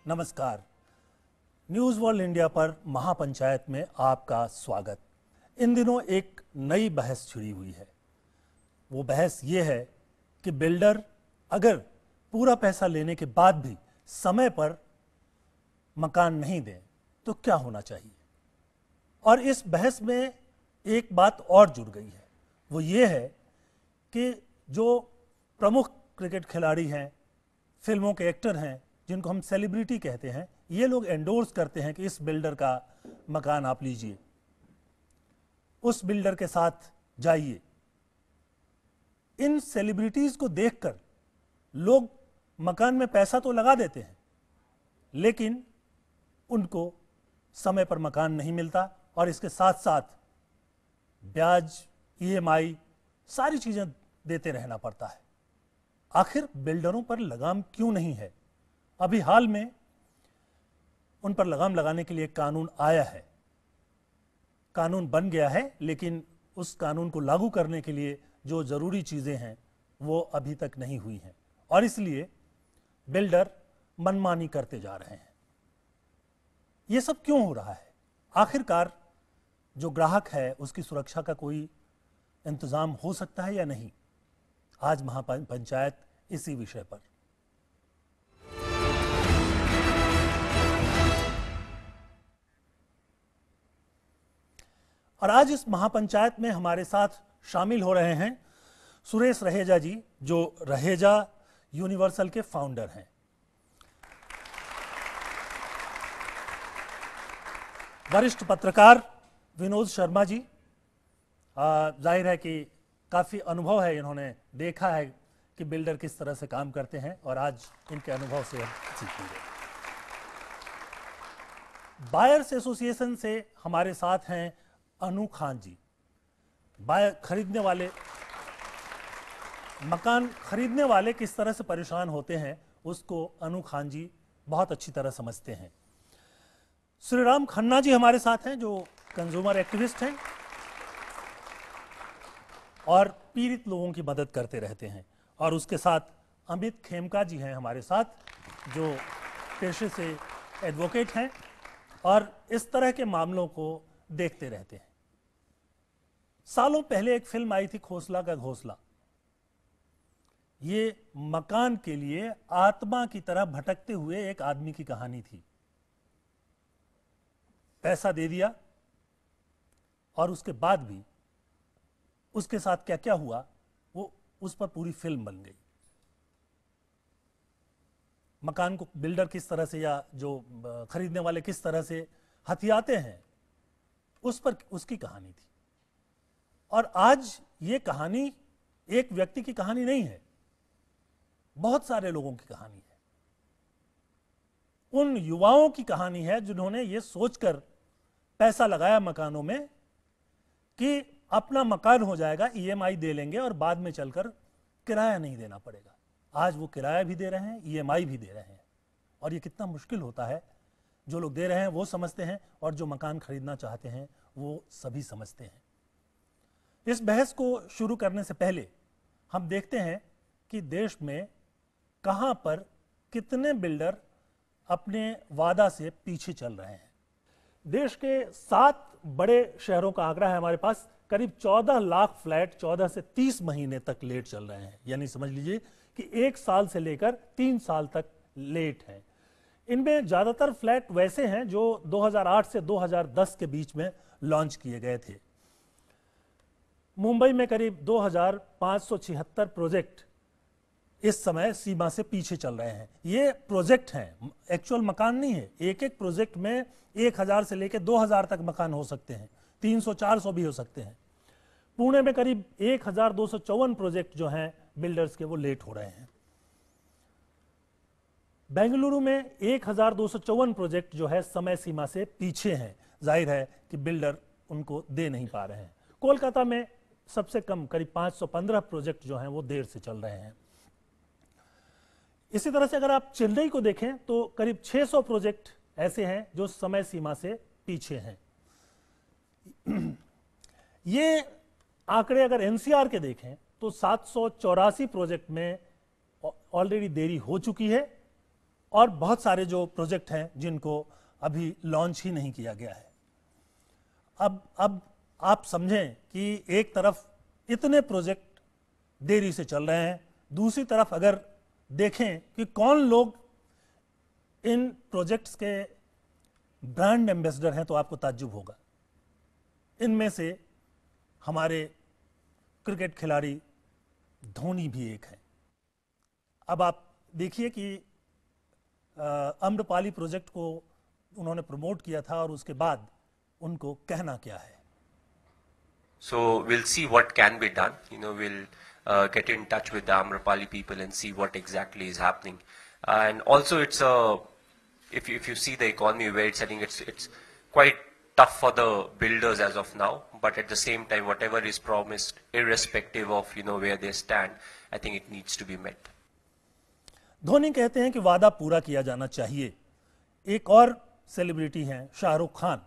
नमस्कार। News world India पर महापंचायत में आपका स्वागत। इन दिनों एक नई बहस छिड़ी हुई है। वो बहस ये है कि बिल्डर अगर पूरा पैसा लेने के बाद भी समय पर मकान नहीं दें तो क्या होना चाहिए। और इस बहस में एक बात और जुड़ गई है, वो ये है कि जो प्रमुख क्रिकेट खिलाड़ी हैं, फिल्मों के एक्टर हैं, जिनको हम सेलिब्रिटी कहते हैं, ये लोग एंडोर्स करते हैं कि इस बिल्डर का मकान आप लीजिए, उस बिल्डर के साथ जाइए। इन सेलिब्रिटीज को देखकर लोग मकान में पैसा तो लगा देते हैं, लेकिन उनको समय पर मकान नहीं मिलता और इसके साथ साथ ब्याज, ईएमआई, सारी चीजें देते रहना पड़ता है। आखिर बिल्डरों पर लगाम क्यों नहीं है? अभी हाल में उन पर लगाम लगाने के लिए एक कानून आया है, कानून बन गया है, लेकिन उस कानून को लागू करने के लिए जो जरूरी चीजें हैं वो अभी तक नहीं हुई हैं और इसलिए बिल्डर मनमानी करते जा रहे हैं। ये सब क्यों हो रहा है? आखिरकार जो ग्राहक है उसकी सुरक्षा का कोई इंतजाम हो सकता है या नहीं? आज महापंचायत इसी विषय पर। और आज इस महापंचायत में हमारे साथ शामिल हो रहे हैं सुरेश रहेजा जी, जो रहेजा यूनिवर्सल के फाउंडर हैं। वरिष्ठ पत्रकार विनोद शर्मा जी, जाहिर है कि काफ़ी अनुभव है, इन्होंने देखा है कि बिल्डर किस तरह से काम करते हैं और आज इनके अनुभव से हम सीखेंगे। बायर्स एसोसिएशन से हमारे साथ हैं अनु खान जी। खरीदने वाले, मकान खरीदने वाले किस तरह से परेशान होते हैं उसको अनु खान जी बहुत अच्छी तरह समझते हैं। श्री राम खन्ना जी हमारे साथ हैं, जो कंज्यूमर एक्टिविस्ट हैं और पीड़ित लोगों की मदद करते रहते हैं। और उसके साथ अमित खेमका जी हैं हमारे साथ, जो पेशे से एडवोकेट हैं और इस तरह के मामलों को देखते रहते हैं। सालों पहले एक फिल्म आई थी, खोसला का घोंसला। ये मकान के लिए आत्मा की तरह भटकते हुए एक आदमी की कहानी थी। पैसा दे दिया और उसके बाद भी उसके साथ क्या क्या हुआ वो उस पर पूरी फिल्म बन गई। मकान को बिल्डर किस तरह से या जो खरीदने वाले किस तरह से हथियाते हैं, उस पर उसकी कहानी थी। और आज ये कहानी एक व्यक्ति की कहानी नहीं है, बहुत सारे लोगों की कहानी है। उन युवाओं की कहानी है जिन्होंने ये सोचकर पैसा लगाया मकानों में कि अपना मकान हो जाएगा, ईएमआई दे लेंगे और बाद में चलकर किराया नहीं देना पड़ेगा। आज वो किराया भी दे रहे हैं, ईएमआई भी दे रहे हैं। और ये कितना मुश्किल होता है, जो लोग दे रहे हैं वो समझते हैं और जो मकान खरीदना चाहते हैं वो सभी समझते हैं। इस बहस को शुरू करने से पहले हम देखते हैं कि देश में कहां पर कितने बिल्डर अपने वादा से पीछे चल रहे हैं। देश के 7 बड़े शहरों का आंकड़ा है हमारे पास। करीब 14 लाख फ्लैट 14 से 30 महीने तक लेट चल रहे हैं, यानी समझ लीजिए कि 1 साल से लेकर 3 साल तक लेट हैं। इनमें ज़्यादातर फ्लैट वैसे हैं जो 2008 से 2010 के बीच में लॉन्च किए गए थे। मुंबई में करीब 2576 प्रोजेक्ट इस समय सीमा से पीछे चल रहे हैं। ये प्रोजेक्ट हैं, एक्चुअल मकान नहीं है। एक एक प्रोजेक्ट में 1000 से लेकर 2000 तक मकान हो सकते हैं, 300-400 भी हो सकते हैं। पुणे में करीब 1254 प्रोजेक्ट जो हैं बिल्डर्स के, वो लेट हो रहे हैं। बेंगलुरु में 1254 प्रोजेक्ट जो है समय सीमा से पीछे हैं। जाहिर है कि बिल्डर उनको दे नहीं पा रहे हैं। कोलकाता में सबसे कम करीब 515 प्रोजेक्ट जो हैं वो देर से चल रहे हैं। इसी तरह से अगर आप चेन्नई को देखें तो करीब 600 प्रोजेक्ट ऐसे हैं जो समय सीमा से पीछे हैं। ये आंकड़े अगर एनसीआर के देखें तो 784 प्रोजेक्ट में ऑलरेडी देरी हो चुकी है और बहुत सारे जो प्रोजेक्ट हैं जिनको अभी लॉन्च ही नहीं किया गया है। अब आप समझें कि एक तरफ इतने प्रोजेक्ट देरी से चल रहे हैं, दूसरी तरफ अगर देखें कि कौन लोग इन प्रोजेक्ट्स के ब्रांड एम्बेसडर हैं तो आपको ताज्जुब होगा। इनमें से हमारे क्रिकेट खिलाड़ी धोनी भी एक हैं। अब आप देखिए कि अम्रपाली प्रोजेक्ट को उन्होंने प्रमोट किया था और उसके बाद उनको कहना क्या है। So we'll see what can be done. We'll get in touch with the Amrapali people and see what exactly is happening. And also, it's if you see the economy where it's heading, it's quite tough for the builders as of now. But at the same time, whatever is promised, irrespective of where they stand, I think it needs to be met. Dhoni कहते हैं कि वादा पूरा किया जाना चाहिए। एक और सेलिब्रिटी हैं शाहरुख खान,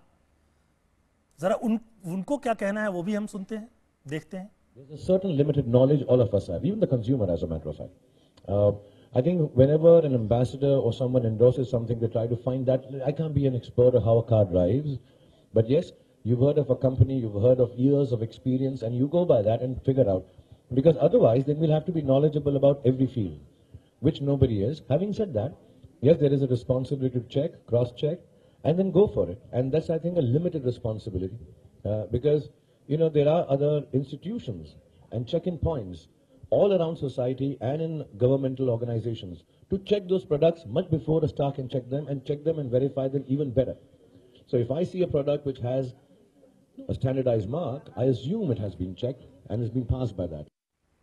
जरा उनको क्या कहना है वो भी हम सुनते हैं, देखते हैं। There's a certain limited knowledge all of us have, even the consumer, as a matter of fact. I think whenever an ambassador or someone endorses something, they try to find that I can't be an expert of how a car drives, but yes, you've heard of a company, you've heard of years of experience, and you go by that and figure out. Because otherwise, then we'll have to be knowledgeable about every field, which nobody is. Having said that, yes, there is a responsibility to check, cross-check, and then go for it. And that's, I think, a limited responsibility because, there are other institutions and check-in points all around society and in governmental organizations to check those products much before a star can check them and verify them even better. So if I see a product which has a standardized mark, I assume it has been checked and has been passed by that.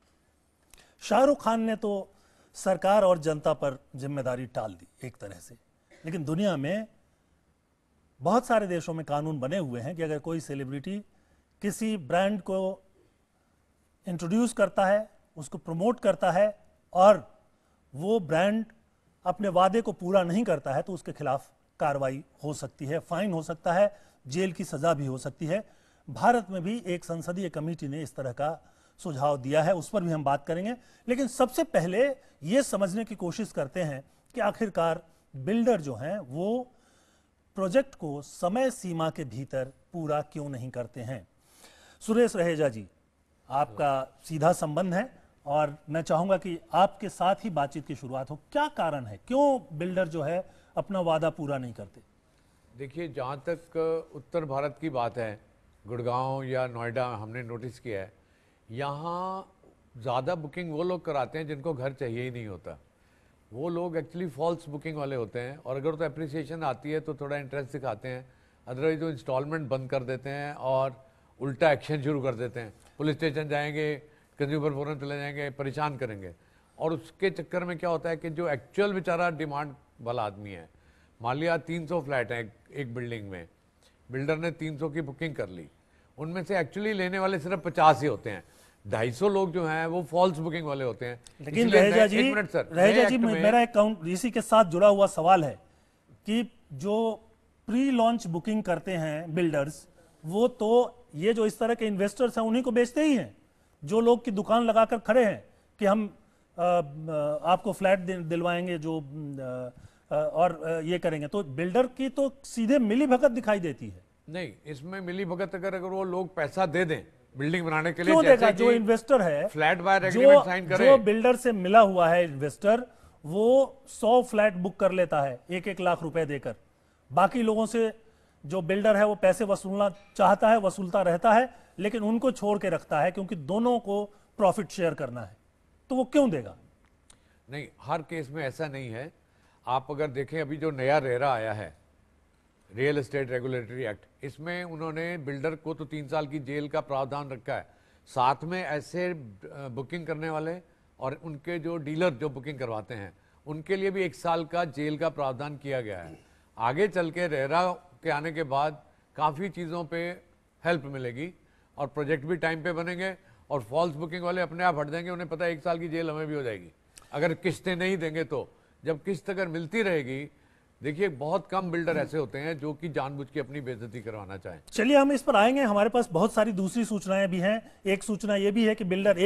Shahrukh Khan ने तो सरकार और जनता पर जिम्मेदारी टाल दी एक तरह से, लेकिन दुनिया में बहुत सारे देशों में कानून बने हुए हैं कि अगर कोई सेलिब्रिटी किसी ब्रांड को इंट्रोड्यूस करता है, उसको प्रमोट करता है और वो ब्रांड अपने वादे को पूरा नहीं करता है तो उसके खिलाफ कार्रवाई हो सकती है, फाइन हो सकता है, जेल की सजा भी हो सकती है। भारत में भी एक संसदीय कमेटी ने इस तरह का सुझाव दिया है, उस पर भी हम बात करेंगे। लेकिन सबसे पहले ये समझने की कोशिश करते हैं कि आखिरकार बिल्डर जो हैं वो प्रोजेक्ट को समय सीमा के भीतर पूरा क्यों नहीं करते हैं। सुरेश रहेजा जी, आपका सीधा संबंध है और मैं चाहूंगा कि आपके साथ ही बातचीत की शुरुआत हो। क्या कारण है, क्यों बिल्डर जो है अपना वादा पूरा नहीं करते? देखिए, जहाँ तक उत्तर भारत की बात है, गुड़गांव या नोएडा हमने नोटिस किया है, यहाँ ज़्यादा बुकिंग वो लोग कराते हैं जिनको घर चाहिए ही नहीं होता। वो लोग एक्चुअली फॉल्स बुकिंग वाले होते हैं और अगर तो एप्रिसिएशन आती है तो थोड़ा इंटरेस्ट दिखाते हैं, अदरवाइज वो इंस्टॉलमेंट बंद कर देते हैं और उल्टा एक्शन शुरू कर देते हैं। पुलिस स्टेशन जाएंगे, कंज्यूमर फोरम चले जाएंगे, परेशान करेंगे। और उसके चक्कर में क्या होता है कि जो एक्चुअल बेचारा डिमांड वाला आदमी है, मान लिया 300 फ्लैट है एक बिल्डिंग में, बिल्डर ने 300 की बुकिंग कर ली, उनमें से एक्चुअली लेने वाले सिर्फ 50 ही होते हैं। 250 लोग जो हैं वो फॉल्स बुकिंग वाले होते हैं। लेकिन रहेजा जी मेरा एक इसी के साथ जुड़ा हुआ सवाल है कि जो प्री लॉन्च बुकिंग करते हैं बिल्डर्स, वो तो ये जो इस तरह के इन्वेस्टर्स हैं उन्हीं को बेचते ही हैं, जो लोग की दुकान लगाकर खड़े हैं कि हम आपको फ्लैट दिलवाएंगे जो और ये करेंगे। तो बिल्डर की तो सीधे मिली भगत दिखाई देती है। नहीं, इसमें मिली भगत अगर वो लोग पैसा दे दें बिल्डिंग बनाने के लिए, क्यों देगा? जो इन्वेस्टर है, फ्लैट बायर एग्रीमेंट साइन करे, जो बिल्डर से मिला हुआ है इन्वेस्टर, वो 100 फ्लैट बुक कर लेता है 1-1 लाख रुपए देकर। बाकी लोगों से जो बिल्डर है वो पैसे वसूलना चाहता है, वसूलता रहता है, लेकिन उनको छोड़ के रखता है क्योंकि दोनों को प्रॉफिट शेयर करना है। तो वो क्यों देगा? नहीं, हर केस में ऐसा नहीं है। आप अगर देखें, अभी जो नया रेरा आया है, रियल एस्टेट रेगुलेटरी एक्ट, इसमें उन्होंने बिल्डर को तो 3 साल की जेल का प्रावधान रखा है, साथ में ऐसे बुकिंग करने वाले और उनके जो डीलर जो बुकिंग करवाते हैं उनके लिए भी 1 साल का जेल का प्रावधान किया गया है। आगे चल के रेरा के आने के बाद काफ़ी चीज़ों पे हेल्प मिलेगी और प्रोजेक्ट भी टाइम पे बनेंगे और फॉल्स बुकिंग वाले अपने आप हट जाएंगे। उन्हें पता है 1 साल की जेल हमें भी हो जाएगी अगर किस्तें नहीं देंगे तो। जब किस्त अगर मिलती रहेगी, देखिए बहुत कम बिल्डर ऐसे होते हैं जो कि जानबूझ के अपनी बेइज्जती करवाना चाहें। चलिए हम इस पर आएंगे, हमारे पास बहुत सारी दूसरी सूचनाएं भी हैं। एक सूचना ये भी है कि बिल्डर, एक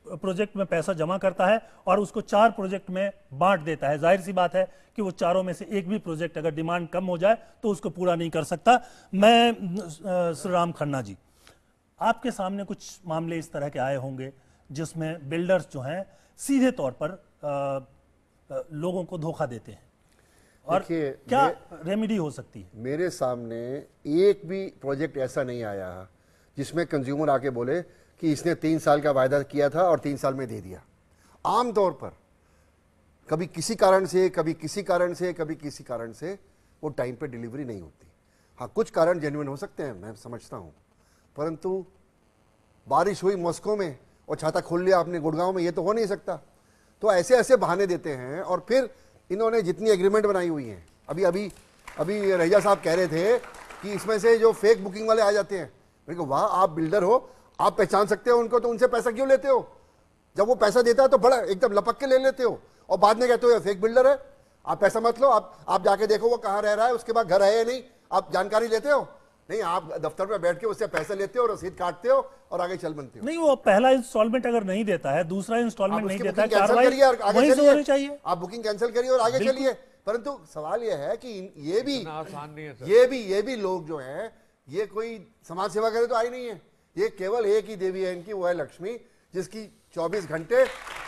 प्रोजेक्ट में पैसा जमा करता है और उसको 4 प्रोजेक्ट में बांट देता है। जाहिर सी बात है कि वो चारों में से एक भी प्रोजेक्ट अगर डिमांड कम हो जाए तो उसको पूरा नहीं कर सकता। मैं श्री राम खन्ना जी, आपके सामने कुछ मामले इस तरह के आए होंगे जिसमें बिल्डर्स जो हैं सीधे तौर पर लोगों को धोखा देते हैं, और क्या रेमेडी हो सकती है? मेरे सामने एक भी प्रोजेक्ट ऐसा नहीं आया जिसमें कंज्यूमर आके बोले कि इसने 3 साल का वायदा किया था और 3 साल में दे दिया। आमतौर पर कभी किसी कारण से, कभी किसी कारण से, कभी किसी कारण से वो टाइम पे डिलीवरी नहीं होती। हाँ, कुछ कारण जेन्युइन हो सकते हैं, मैं समझता हूँ, परंतु बारिश हुई मॉस्को में और छाता खोल लिया आपने गुड़गांव में, ये तो हो नहीं सकता। तो ऐसे ऐसे बहाने देते हैं। और फिर इन्होंने जितनी एग्रीमेंट बनाई हुई हैं, अभी रैजा साहब कह रहे थे कि इसमें से जो फेक बुकिंग वाले आ जाते हैं। मैंने कहा वाह, आप बिल्डर हो, आप पहचान सकते हो उनको, तो उनसे पैसा क्यों लेते हो? जब वो पैसा देता है तो बड़ा एकदम लपक के ले लेते हो और बाद में कहते हो ये फेक बिल्डर है, आप पैसा मत लो, आप जाके देखो वो कहाँ रह रहा है, उसके बाद घर है या नहीं, आप जानकारी लेते हो नहीं? आप दफ्तर में बैठ के उससे पैसे लेते हो, रसीद काटते हो और आगे चल बनते हो। नहीं, वो पहला इंस्टॉलमेंट अगर नहीं देता है, दूसरा इंस्टॉलमेंट नहीं देता है, कार्रवाई वहीं से होनी चाहिए। आप बुकिंग कैंसिल करिए और आगे चलिए। परंतु सवाल यह है कि ये भी आसान नहीं है सर। ये भी लोग जो हैं, ये कोई समाज सेवा करे तो आई नहीं है। ये केवल एक ही देवी है इनकी, वो है लक्ष्मी, जिसकी 24 घंटे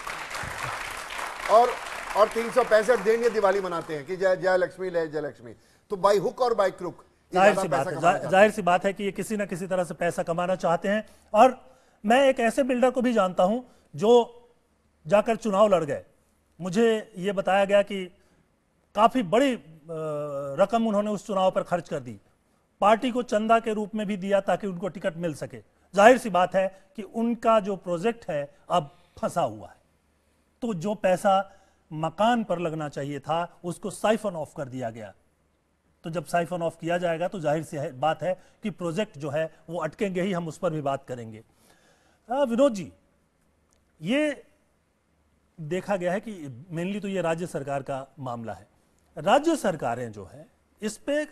और 365 दिन ये दिवाली मनाते हैं कि जय जय लक्ष्मी, जय लक्ष्मी। तो बाई हुक और बाई क्रुक जाहिर सी बात है कि ये किसी ना किसी तरह से पैसा कमाना चाहते हैं। और मैं एक ऐसे बिल्डर को भी जानता हूं जो जाकर चुनाव लड़ गए। मुझे ये बताया गया कि काफी बड़ी रकम उन्होंने उस चुनाव पर खर्च कर दी, पार्टी को चंदा के रूप में भी दिया ताकि उनको टिकट मिल सके। जाहिर सी बात है कि उनका जो प्रोजेक्ट है अब फंसा हुआ है। तो जो पैसा मकान पर लगना चाहिए था उसको साइफन ऑफ कर दिया गया। तो जब साइफन ऑफ किया जाएगा तो जाहिर सी बात है कि प्रोजेक्ट जो है वो अटकेंगे ही। हम उस पर भी बात करेंगे। विनोद जी, ये देखा गया है कि मेनली तो ये राज्य सरकार का मामला है। राज्य सरकारें जो है इस पे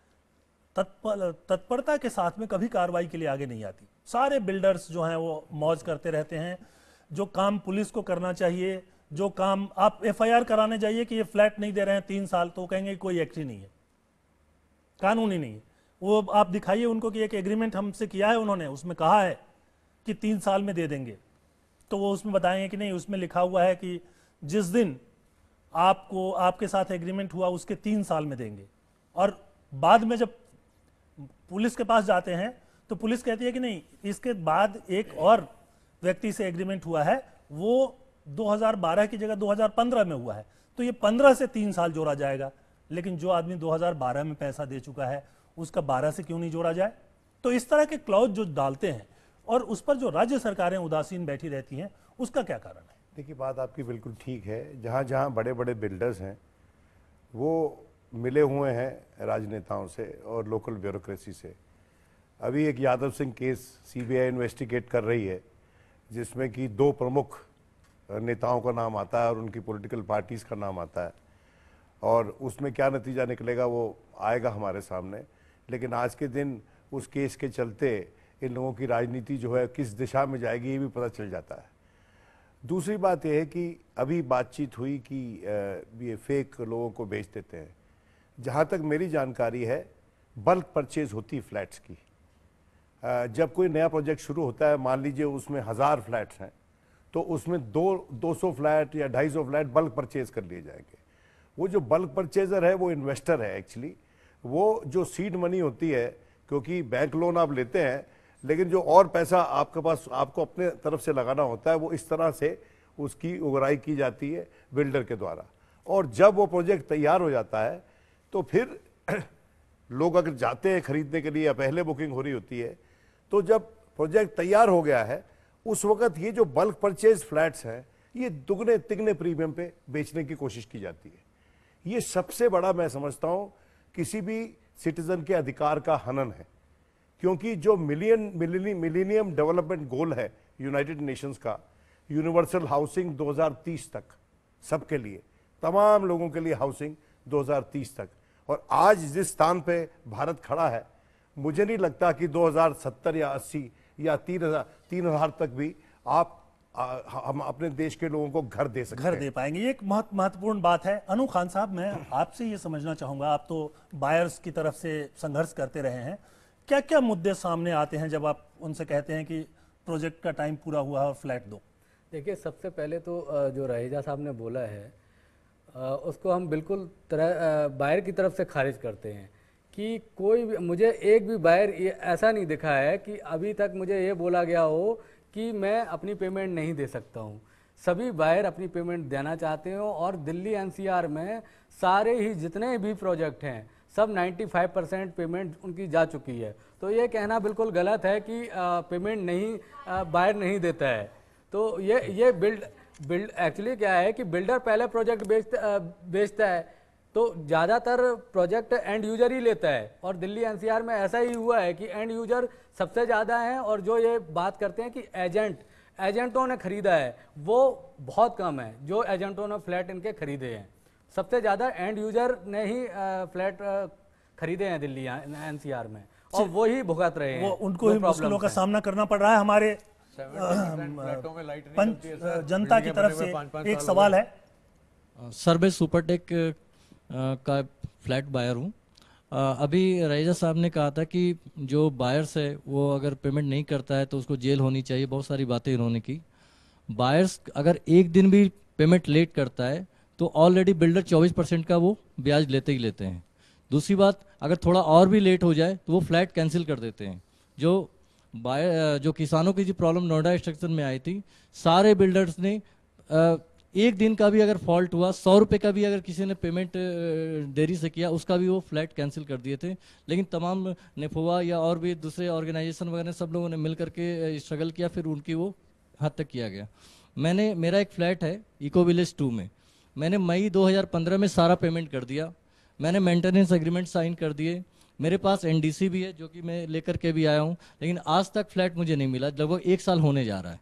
तत्परता के साथ में कभी कार्रवाई के लिए आगे नहीं आती। सारे बिल्डर्स जो हैं वो मौज करते रहते हैं। जो काम पुलिस को करना चाहिए, जो काम आप FIR कराने जाइए कि ये फ्लैट नहीं दे रहे हैं 3 साल, तो कहेंगे कोई एक्ट ही नहीं है, कानून ही नहीं है। वो आप दिखाइए उनको कि एक एग्रीमेंट हमसे किया है उन्होंने, उसमें कहा है कि 3 साल में दे देंगे, तो वो उसमें बताएंगे कि नहीं, उसमें लिखा हुआ है कि जिस दिन आपको आपके साथ एग्रीमेंट हुआ उसके 3 साल में देंगे। और बाद में जब पुलिस के पास जाते हैं तो पुलिस कहती है कि नहीं, इसके बाद एक और व्यक्ति से एग्रीमेंट हुआ है, वो 2012 की जगह 2015 में हुआ है, तो ये 15 से 3 साल जोड़ा जाएगा। लेकिन जो आदमी 2012 में पैसा दे चुका है उसका 12 से क्यों नहीं जोड़ा जाए? तो इस तरह के क्लॉज जो डालते हैं और उस पर जो राज्य सरकारें उदासीन बैठी रहती हैं, उसका क्या कारण है? देखिए, बात आपकी बिल्कुल ठीक है। जहाँ जहाँ बड़े बड़े बिल्डर्स हैं वो मिले हुए हैं राजनेताओं से और लोकल ब्यूरोक्रेसी से। अभी एक Yadav Singh case CBI investigate कर रही है, जिसमें कि 2 प्रमुख नेताओं का नाम आता है और उनकी पॉलिटिकल पार्टीज़ का नाम आता है, और उसमें क्या नतीजा निकलेगा वो आएगा हमारे सामने। लेकिन आज के दिन उस केस के चलते इन लोगों की राजनीति जो है किस दिशा में जाएगी ये भी पता चल जाता है। दूसरी बात यह है कि अभी बातचीत हुई कि ये फेक लोगों को बेच देते हैं। जहाँ तक मेरी जानकारी है, बल्क परचेज होती है फ्लैट्स की। जब कोई नया प्रोजेक्ट शुरू होता है, मान लीजिए उसमें 1000 फ्लैट्स हैं, तो उसमें 200 फ्लैट या 250 फ्लैट बल्क परचेज कर लिए जाएंगे। वो जो बल्क परचेजर है वो इन्वेस्टर है एक्चुअली। वो जो सीड मनी होती है, क्योंकि बैंक लोन आप लेते हैं, लेकिन जो और पैसा आपके पास आपको अपने तरफ से लगाना होता है, वो इस तरह से उसकी उगराई की जाती है बिल्डर के द्वारा। और जब वो प्रोजेक्ट तैयार हो जाता है तो फिर लोग अगर जाते हैं खरीदने के लिए या पहले बुकिंग हो रही होती है, तो जब प्रोजेक्ट तैयार हो गया है उस वक्त ये जो बल्क परचेज फ्लैट्स हैं ये दुगने तिगने प्रीमियम पे बेचने की कोशिश की जाती है। ये सबसे बड़ा मैं समझता हूं किसी भी सिटीजन के अधिकार का हनन है, क्योंकि जो मिलेनियम डेवलपमेंट गोल है यूनाइटेड नेशंस का, यूनिवर्सल हाउसिंग 2030 तक, सबके लिए, तमाम लोगों के लिए हाउसिंग 2030 तक, और आज जिस स्थान पे भारत खड़ा है, मुझे नहीं लगता कि 2070 या 80 या 3000 तक भी आप हम अपने देश के लोगों को घर दे सकते घर हैं। दे पाएंगे। ये एक महत्वपूर्ण बात है। अनु खान साहब, मैं आपसे ये समझना चाहूंगा, आप तो बायर्स की तरफ से संघर्ष करते रहे हैं, क्या क्या मुद्दे सामने आते हैं जब आप उनसे कहते हैं कि प्रोजेक्ट का टाइम पूरा हुआ है और फ्लैट दो? देखिए, सबसे पहले तो जो रहेजा साहब ने बोला है उसको हम बिल्कुल बायर की तरफ से खारिज करते हैं कि कोई भी, मुझे एक भी बायर ऐसा नहीं दिखा है कि अभी तक मुझे ये बोला गया हो कि मैं अपनी पेमेंट नहीं दे सकता हूँ। सभी बायर अपनी पेमेंट देना चाहते हो और दिल्ली एनसीआर में सारे ही जितने भी प्रोजेक्ट हैं सब 95% पेमेंट उनकी जा चुकी है। तो ये कहना बिल्कुल गलत है कि पेमेंट नहीं बायर नहीं देता है। तो ये बिल्ड एक्चुअली क्या है कि बिल्डर पहले प्रोजेक्ट बेचता है तो ज़्यादातर प्रोजेक्ट एंड यूजर ही लेता है, और दिल्ली एनसीआर में ऐसा ही हुआ है कि एंड यूजर सबसे ज़्यादा हैं, और जो ये बात करते हैं कि एजेंटों ने खरीदा है वो बहुत कम है। जो एजेंटों ने फ्लैट इनके खरीदे हैं, सबसे ज़्यादा एंड यूजर ने ही फ्लैट खरीदे हैं दिल्ली एनसीआर में, और वो ही भुगत रहे हैं। वो उनको ही मुश्किलों का सामना करना पड़ रहा है। हमारे फ्लैटों में लाइट नहीं पंच होती है सर। जनता की तरफ से एक सवाल है। सर, मैं सुपरटेक का फ्लैट बायर हूँ। अभी रईजा साहब ने कहा था कि जो बायर्स है वो अगर पेमेंट नहीं करता है तो उसको जेल होनी चाहिए, बहुत सारी बातें इन्होंने की। बायर्स अगर एक दिन भी पेमेंट लेट करता है तो ऑलरेडी बिल्डर 24% का वो ब्याज लेते ही लेते हैं। दूसरी बात, अगर थोड़ा और भी लेट हो जाए तो वो फ्लैट कैंसिल कर देते हैं। जो किसानों की जो प्रॉब्लम नोएडा एक्सट्रैक्शन में आई थी, सारे बिल्डर्स ने एक दिन का भी अगर फॉल्ट हुआ, 100 रुपये का भी अगर किसी ने पेमेंट देरी से किया, उसका भी वो फ्लैट कैंसिल कर दिए थे। लेकिन तमाम नेफोवा या और भी दूसरे ऑर्गेनाइजेशन वगैरह सब लोगों ने मिल करके स्ट्रगल किया, फिर उनकी वो हद तक किया गया। मेरा एक फ्लैट है इको विलेज 2 में, मैंने मई 2015 में सारा पेमेंट कर दिया। मैंने मेंटेनेंस एग्रीमेंट साइन कर दिए, मेरे पास एनडीसी भी है जो कि मैं लेकर के भी आया हूँ, लेकिन आज तक फ्लैट मुझे नहीं मिला। लगभग 1 साल होने जा रहा है।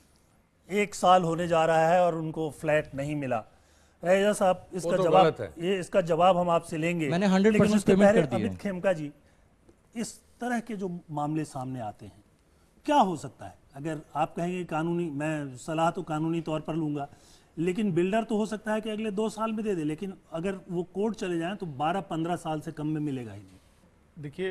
1 साल होने जा रहा है और उनको फ्लैट नहीं मिला। रईजा साहब, इसका जवाब हम आपसे लेंगे। मैंने 100% पेमेंट कर दिया। अमित खेमका जी, इस तरह के जो मामले सामने आते हैं, क्या हो सकता है? अगर आप कहेंगे कानूनी, मैं सलाह तो कानूनी तौर पर लूंगा, लेकिन बिल्डर तो हो सकता है कि अगले 2 साल में दे दे, लेकिन अगर वो कोर्ट चले जाएं तो 12-15 साल से कम में मिलेगा ही नहीं। देखिए,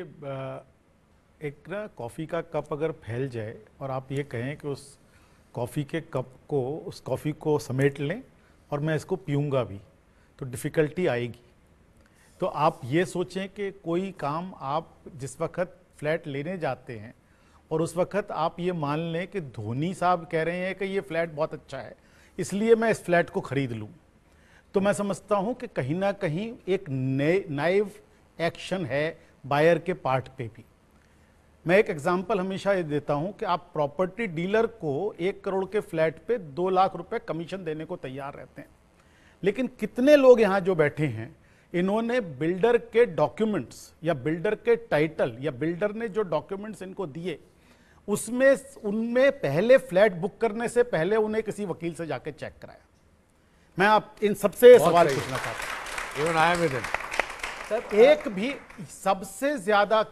एक ना कॉफ़ी का कप अगर फैल जाए और आप ये कहें कि उस कॉफ़ी के कप को, उस कॉफ़ी को समेट लें और मैं इसको पीऊँगा भी, तो डिफ़िकल्टी आएगी। तो आप ये सोचें कि कोई काम आप जिस वक्त फ्लैट लेने जाते हैं और उस वक्त आप ये मान लें कि धोनी साहब कह रहे हैं कि ये फ्लैट बहुत अच्छा है इसलिए मैं इस फ्लैट को ख़रीद लूँ, तो मैं समझता हूँ कि कहीं ना कहीं एक नाइव एक्शन है बायर के पार्ट पे भी। मैं एक एग्जांपल हमेशा ये देता हूं कि आप प्रॉपर्टी डीलर को 1 करोड़ के फ्लैट पे 2 लाख रुपए कमीशन देने को तैयार रहते हैं, लेकिन कितने लोग यहां जो बैठे हैं, इन्होंने बिल्डर के डॉक्यूमेंट्स या बिल्डर के टाइटल या बिल्डर ने जो डॉक्यूमेंट्स इनको दिए उनमें पहले फ्लैट बुक करने से पहले उन्हें किसी वकील से जाके चेक कराया। मैं आप इन सबसे सवाल पूछना चाहता हूं। एक भी सबसे ज्यादा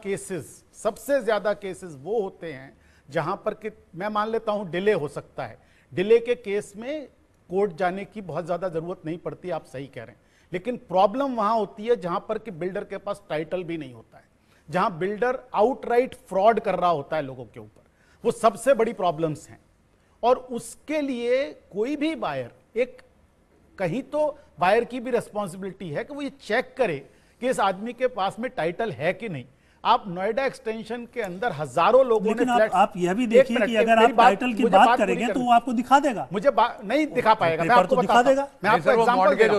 केसेस वो होते हैं जहां पर कि मैं मान लेता हूं डिले हो सकता है। डिले के केस में कोर्ट जाने की बहुत ज्यादा जरूरत नहीं पड़ती, आप सही कह रहे हैं, लेकिन प्रॉब्लम वहां होती है जहां पर कि बिल्डर के पास टाइटल भी नहीं होता है, जहां बिल्डर आउटराइट फ्रॉड कर रहा होता है लोगों के ऊपर। वो सबसे बड़ी प्रॉब्लम्स हैं, और उसके लिए कोई भी बायर, एक कहीं तो बायर की भी रिस्पॉन्सिबिलिटी है कि वो ये चेक करे कि इस आदमी के पास में टाइटल है कि नहीं। आप नोएडा एक्सटेंशन के अंदर हजारों लोगों ने फ्लैट, आप यह भी देखिए कि अगर आप टाइटल की बात करेंगे तो वो आपको दिखा देगा। मुझे नहीं दिखा पाएगा, मैं आपको दिखा देगा। मैं आपको एग्जांपल दे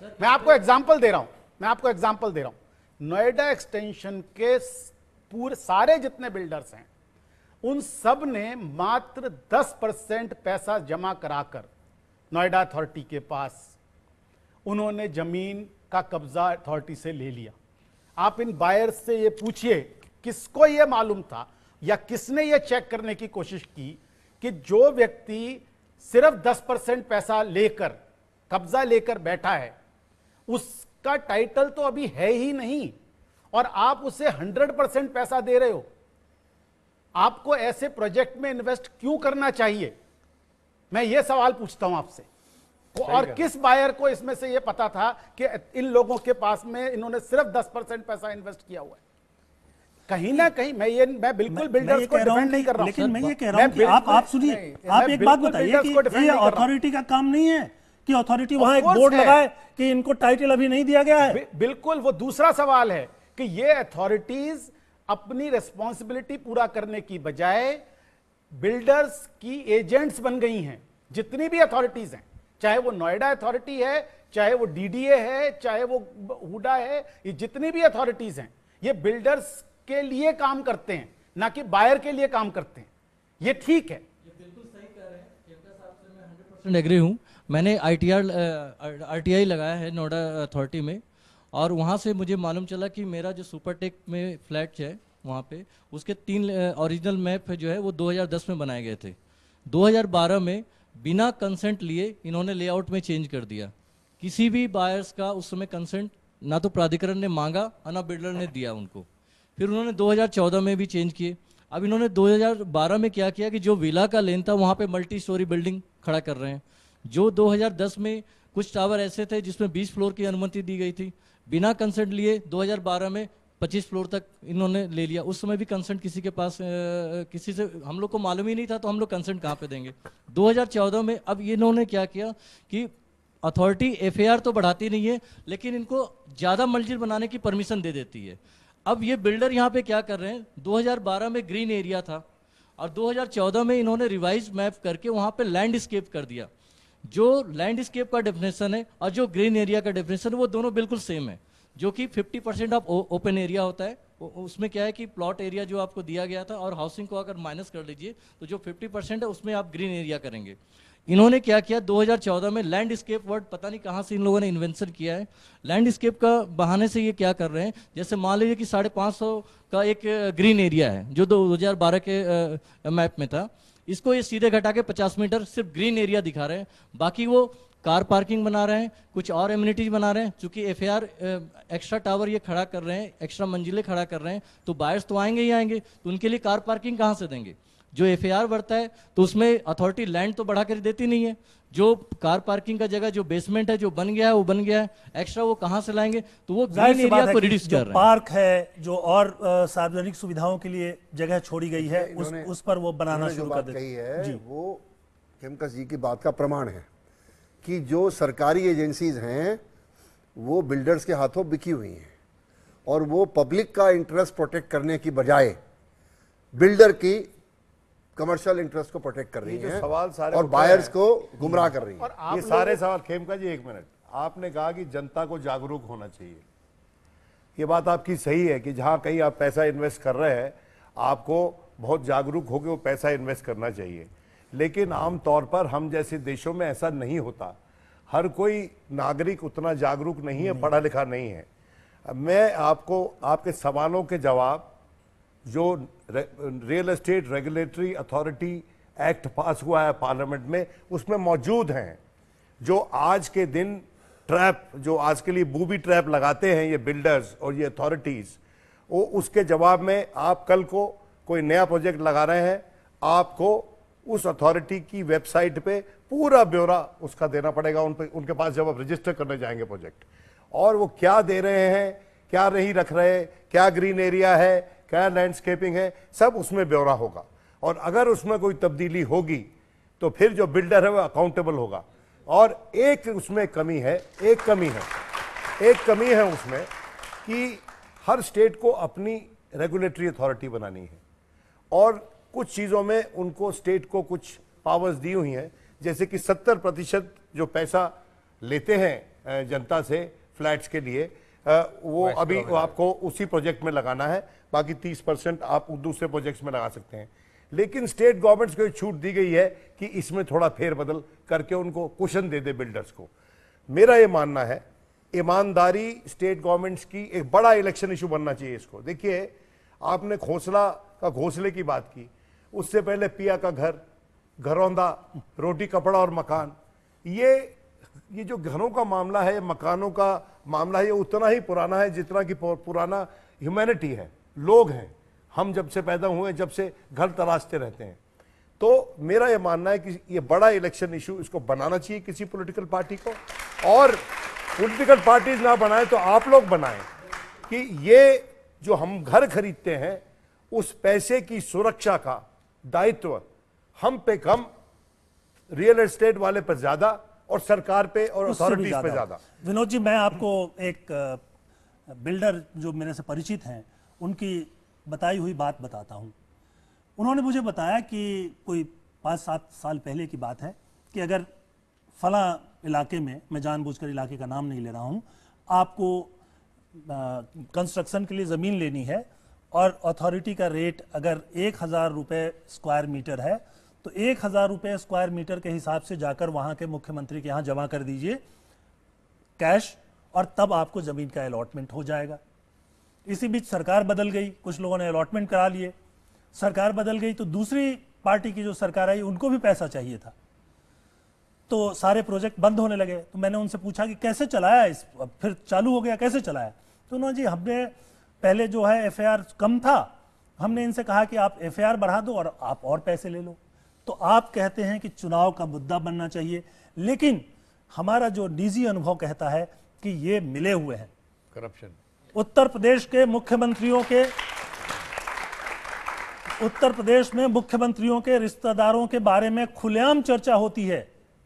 रहा हूं। नोएडा एक्सटेंशन के पूरे सारे जितने बिल्डर्स हैं उन सब ने मात्र 10% पैसा जमा कराकर नोएडा अथॉरिटी के पास उन्होंने जमीन का कब्जा अथॉरिटी से ले लिया। आप इन बायर्स से ये पूछिए किसको ये मालूम था या किसने ये चेक करने की कोशिश की कि जो व्यक्ति सिर्फ 10% पैसा लेकर कब्जा लेकर बैठा है उसका टाइटल तो अभी है ही नहीं, और आप उसे 100% पैसा दे रहे हो। आपको ऐसे प्रोजेक्ट में इन्वेस्ट क्यों करना चाहिए? मैं ये सवाल पूछता हूं आपसे, और किस बायर को इसमें से ये पता था कि इन लोगों के पास में इन्होंने सिर्फ 10% पैसा इन्वेस्ट किया हुआ है? कहीं ना कहीं मैं बिल्कुल बिल्डर्स को डिफेंड नहीं कर रहा हूं, लेकिन मैं ये कह रहा हूं कि आप सुनिए, आप एक बात बताइए कि ये अथॉरिटी का काम नहीं है कि अथॉरिटी वहां एक बोर्ड लगाए कि इनको टाइटल अभी नहीं दिया गया है? बिल्कुल, वो दूसरा सवाल है कि ये अथॉरिटीज अपनी रिस्पॉन्सिबिलिटी पूरा करने की बजाय बिल्डर्स की एजेंट्स बन गई हैं। जितनी भी अथॉरिटीज हैं, चाहे वो नोएडा अथॉरिटी है, चाहे वो डीडीए है, चाहे वो हुडा है, ये जितनी भी अथॉरिटीज हैं, ये बिल्डर्स के लिए काम करते हैं, ना कि बायर के लिए काम करते हैं। ये ठीक है, बिल्कुल सही कह रहे हैं, खेमका साहब से मैं 100% एग्री हूं। मैंने आरटीआई लगाया है नोएडा अथॉरिटी में, और वहाँ से मुझे मालूम चला कि मेरा जो सुपरटेक में फ्लैट है वहाँ पे उसके 3 ओरिजिनल मैप जो है वो 2010 में बनाए गए थे। 2012 में बिना कंसेंट लिए इन्होंने लेआउट में चेंज कर दिया। किसी भी बायर्स का उस समय कंसेंट ना तो प्राधिकरण ने मांगा और ना बिल्डर ने दिया उनको। फिर उन्होंने 2014 में भी चेंज किए। अब इन्होंने 2012 में क्या किया कि जो विला का लेन था वहाँ पे मल्टी स्टोरी बिल्डिंग खड़ा कर रहे हैं। जो 2010 में कुछ टावर ऐसे थे जिसमें 20 फ्लोर की अनुमति दी गई थी, बिना कंसेंट लिए 2012 में 25 फ्लोर तक इन्होंने ले लिया। उस समय भी कंसेंट किसी के पास किसी से हम लोग को मालूम ही नहीं था, तो हम लोग कंसेंट कहाँ पे देंगे। 2014 में अब इन्होंने क्या किया कि अथॉरिटी एफएआर तो बढ़ाती नहीं है, लेकिन इनको ज़्यादा मंजिल बनाने की परमिशन दे देती है। अब ये बिल्डर यहाँ पे क्या कर रहे हैं, 2012 में ग्रीन एरिया था और 2014 में इन्होंने रिवाइज मैप करके वहाँ पे लैंडस्केप कर दिया। जो लैंडस्केप का डेफिनेशन है और जो ग्रीन एरिया का डेफिनेशन है वो दोनों बिल्कुल सेम है। जो कि 50% ऑफ ओपन एरिया होता है, उसमें क्या है कि प्लॉट एरिया जो आपको दिया गया था और हाउसिंग को अगर माइनस कर लीजिए तो जो 50% है उसमें आप ग्रीन एरिया करेंगे। इन्होंने क्या किया, 2014 में लैंडस्केप वर्ड पता नहीं कहाँ से इन लोगों ने इन्वेंशन किया है। लैंडस्केप का बहाने से ये क्या कर रहे हैं, जैसे मान लीजिए कि 550 का एक ग्रीन एरिया है जो 2012 के मैप में था, इसको ये सीधे घटा के 50 मीटर सिर्फ ग्रीन एरिया दिखा रहे हैं। बाकी वो कार पार्किंग बना रहे हैं, कुछ और एम्यूनिटीज बना रहे हैं। चूंकि एफएआर एक्स्ट्रा टावर ये खड़ा कर रहे हैं, एक्स्ट्रा मंजिलें खड़ा कर रहे हैं, तो बायर्स तो आएंगे ही आएंगे, तो उनके लिए कार पार्किंग कहाँ से देंगे। जो एफएआर बढ़ता है तो उसमें अथॉरिटी लैंड तो बढ़ा कर देती नहीं है। जो कार पार्किंग का जगह जो बेसमेंट है जो बन गया है वो बन गया है, एक्स्ट्रा वो कहाँ से लाएंगे, तो वो ग्रीन एरिया को रिड्यूस कर रहे हैं। पार्क है जो और सार्वजनिक सुविधाओं के लिए जगह छोड़ी गई है उस पर वो बनाना शुरू कर देते हैं। वो खेमका जी की बात का प्रमाण है कि जो सरकारी एजेंसीज हैं वो बिल्डर्स के हाथों बिकी हुई हैं और वो पब्लिक का इंटरेस्ट प्रोटेक्ट करने की बजाय बिल्डर की कमर्शियल इंटरेस्ट को प्रोटेक्ट कर रही हैं और बायर्स को गुमराह कर रही हैं। ये सारे सवाल, खेमका जी 1 मिनट, आपने कहा कि जनता को जागरूक होना चाहिए। ये बात आपकी सही है कि जहां कहीं आप पैसा इन्वेस्ट कर रहे हैं आपको बहुत जागरूक होकर वो पैसा इन्वेस्ट करना चाहिए। लेकिन आमतौर पर हम जैसे देशों में ऐसा नहीं होता। हर कोई नागरिक उतना जागरूक नहीं है, पढ़ा लिखा नहीं है। मैं आपको आपके सवालों के जवाब, जो real estate regulatory authority act pass हुआ है पार्लियामेंट में, उसमें मौजूद हैं। जो आज के दिन ट्रैप, जो आज के लिए बूबी ट्रैप लगाते हैं ये बिल्डर्स और ये अथॉरिटीज, वो उसके जवाब में आप कल को कोई नया प्रोजेक्ट लगा रहे हैं, आपको उस अथॉरिटी की वेबसाइट पे पूरा ब्यौरा उसका देना पड़ेगा उनके पास जब आप रजिस्टर करने जाएंगे प्रोजेक्ट। और वो क्या दे रहे हैं, क्या नहीं रख रहे, क्या ग्रीन एरिया है, क्या लैंडस्केपिंग है, सब उसमें ब्यौरा होगा। और अगर उसमें कोई तब्दीली होगी तो फिर जो बिल्डर है वो अकाउंटेबल होगा। और एक उसमें कमी है, एक कमी है उसमें कि हर स्टेट को अपनी रेगुलेटरी अथॉरिटी बनानी है और कुछ चीज़ों में उनको स्टेट को कुछ पावर्स दी हुई हैं, जैसे कि 70% जो पैसा लेते हैं जनता से फ्लैट्स के लिए, वो अभी आपको उसी प्रोजेक्ट में लगाना है, बाकी 30% आप दूसरे प्रोजेक्ट्स में लगा सकते हैं। लेकिन स्टेट गवर्नमेंट्स को छूट दी गई है कि इसमें थोड़ा फेरबदल करके उनको कुशन दे दे बिल्डर्स को। मेरा ये मानना है ईमानदारी स्टेट गवर्नमेंट्स की एक बड़ा इलेक्शन इशू बनना चाहिए इसको। देखिए, आपने घोंसले की बात की, उससे पहले पिया का घर, घरौंदा, रोटी कपड़ा और मकान, ये जो घरों का मामला है, मकानों का मामला है, ये उतना ही पुराना है जितना कि पुराना ह्यूमैनिटी है, लोग हैं। हम जब से पैदा हुए जब से घर तलाशते रहते हैं। तो मेरा यह मानना है कि ये बड़ा इलेक्शन इशू, इसको बनाना चाहिए किसी पॉलिटिकल पार्टी को, और पॉलिटिकल पार्टीज ना बनाए तो आप लोग बनाएं कि ये जो हम घर खरीदते हैं उस पैसे की सुरक्षा का दायित्व हम पे कम, रियल एस्टेट वाले पर ज्यादा, और सरकार पे और अथॉरिटीज पे ज्यादा। विनोद जी, मैं आपको एक बिल्डर जो मेरे से परिचित हैं उनकी बताई हुई बात बताता हूं। उन्होंने मुझे बताया कि कोई 5-7 साल पहले की बात है कि अगर फला इलाके में, मैं जानबूझकर इलाके का नाम नहीं ले रहा हूं, आपको कंस्ट्रक्शन के लिए ज़मीन लेनी है और अथॉरिटी का रेट अगर 1000 रुपये स्क्वायर मीटर है तो 1000 रुपये स्क्वायर मीटर के हिसाब से जाकर वहाँ के मुख्यमंत्री के यहाँ जमा कर दीजिए कैश, और तब आपको ज़मीन का अलॉटमेंट हो जाएगा। इसी बीच सरकार बदल गई, कुछ लोगों ने अलॉटमेंट करा लिए, सरकार बदल गई तो दूसरी पार्टी की जो सरकार आई उनको भी पैसा चाहिए था, तो सारे प्रोजेक्ट बंद होने लगे। तो मैंने उनसे पूछा कि कैसे चलाया, इस फिर चालू हो गया, कैसे चलाया? तो उन्होंने जी हमने पहले जो है FAR कम था, हमने इनसे कहा कि आप FAR बढ़ा दो और आप और पैसे ले लो। तो आप कहते हैं कि चुनाव का मुद्दा बनना चाहिए, लेकिन हमारा जो निजी अनुभव कहता है कि ये मिले हुए हैं। करप्शन उत्तर प्रदेश में मुख्यमंत्रियों के रिश्तेदारों के बारे में खुलेआम चर्चा होती है।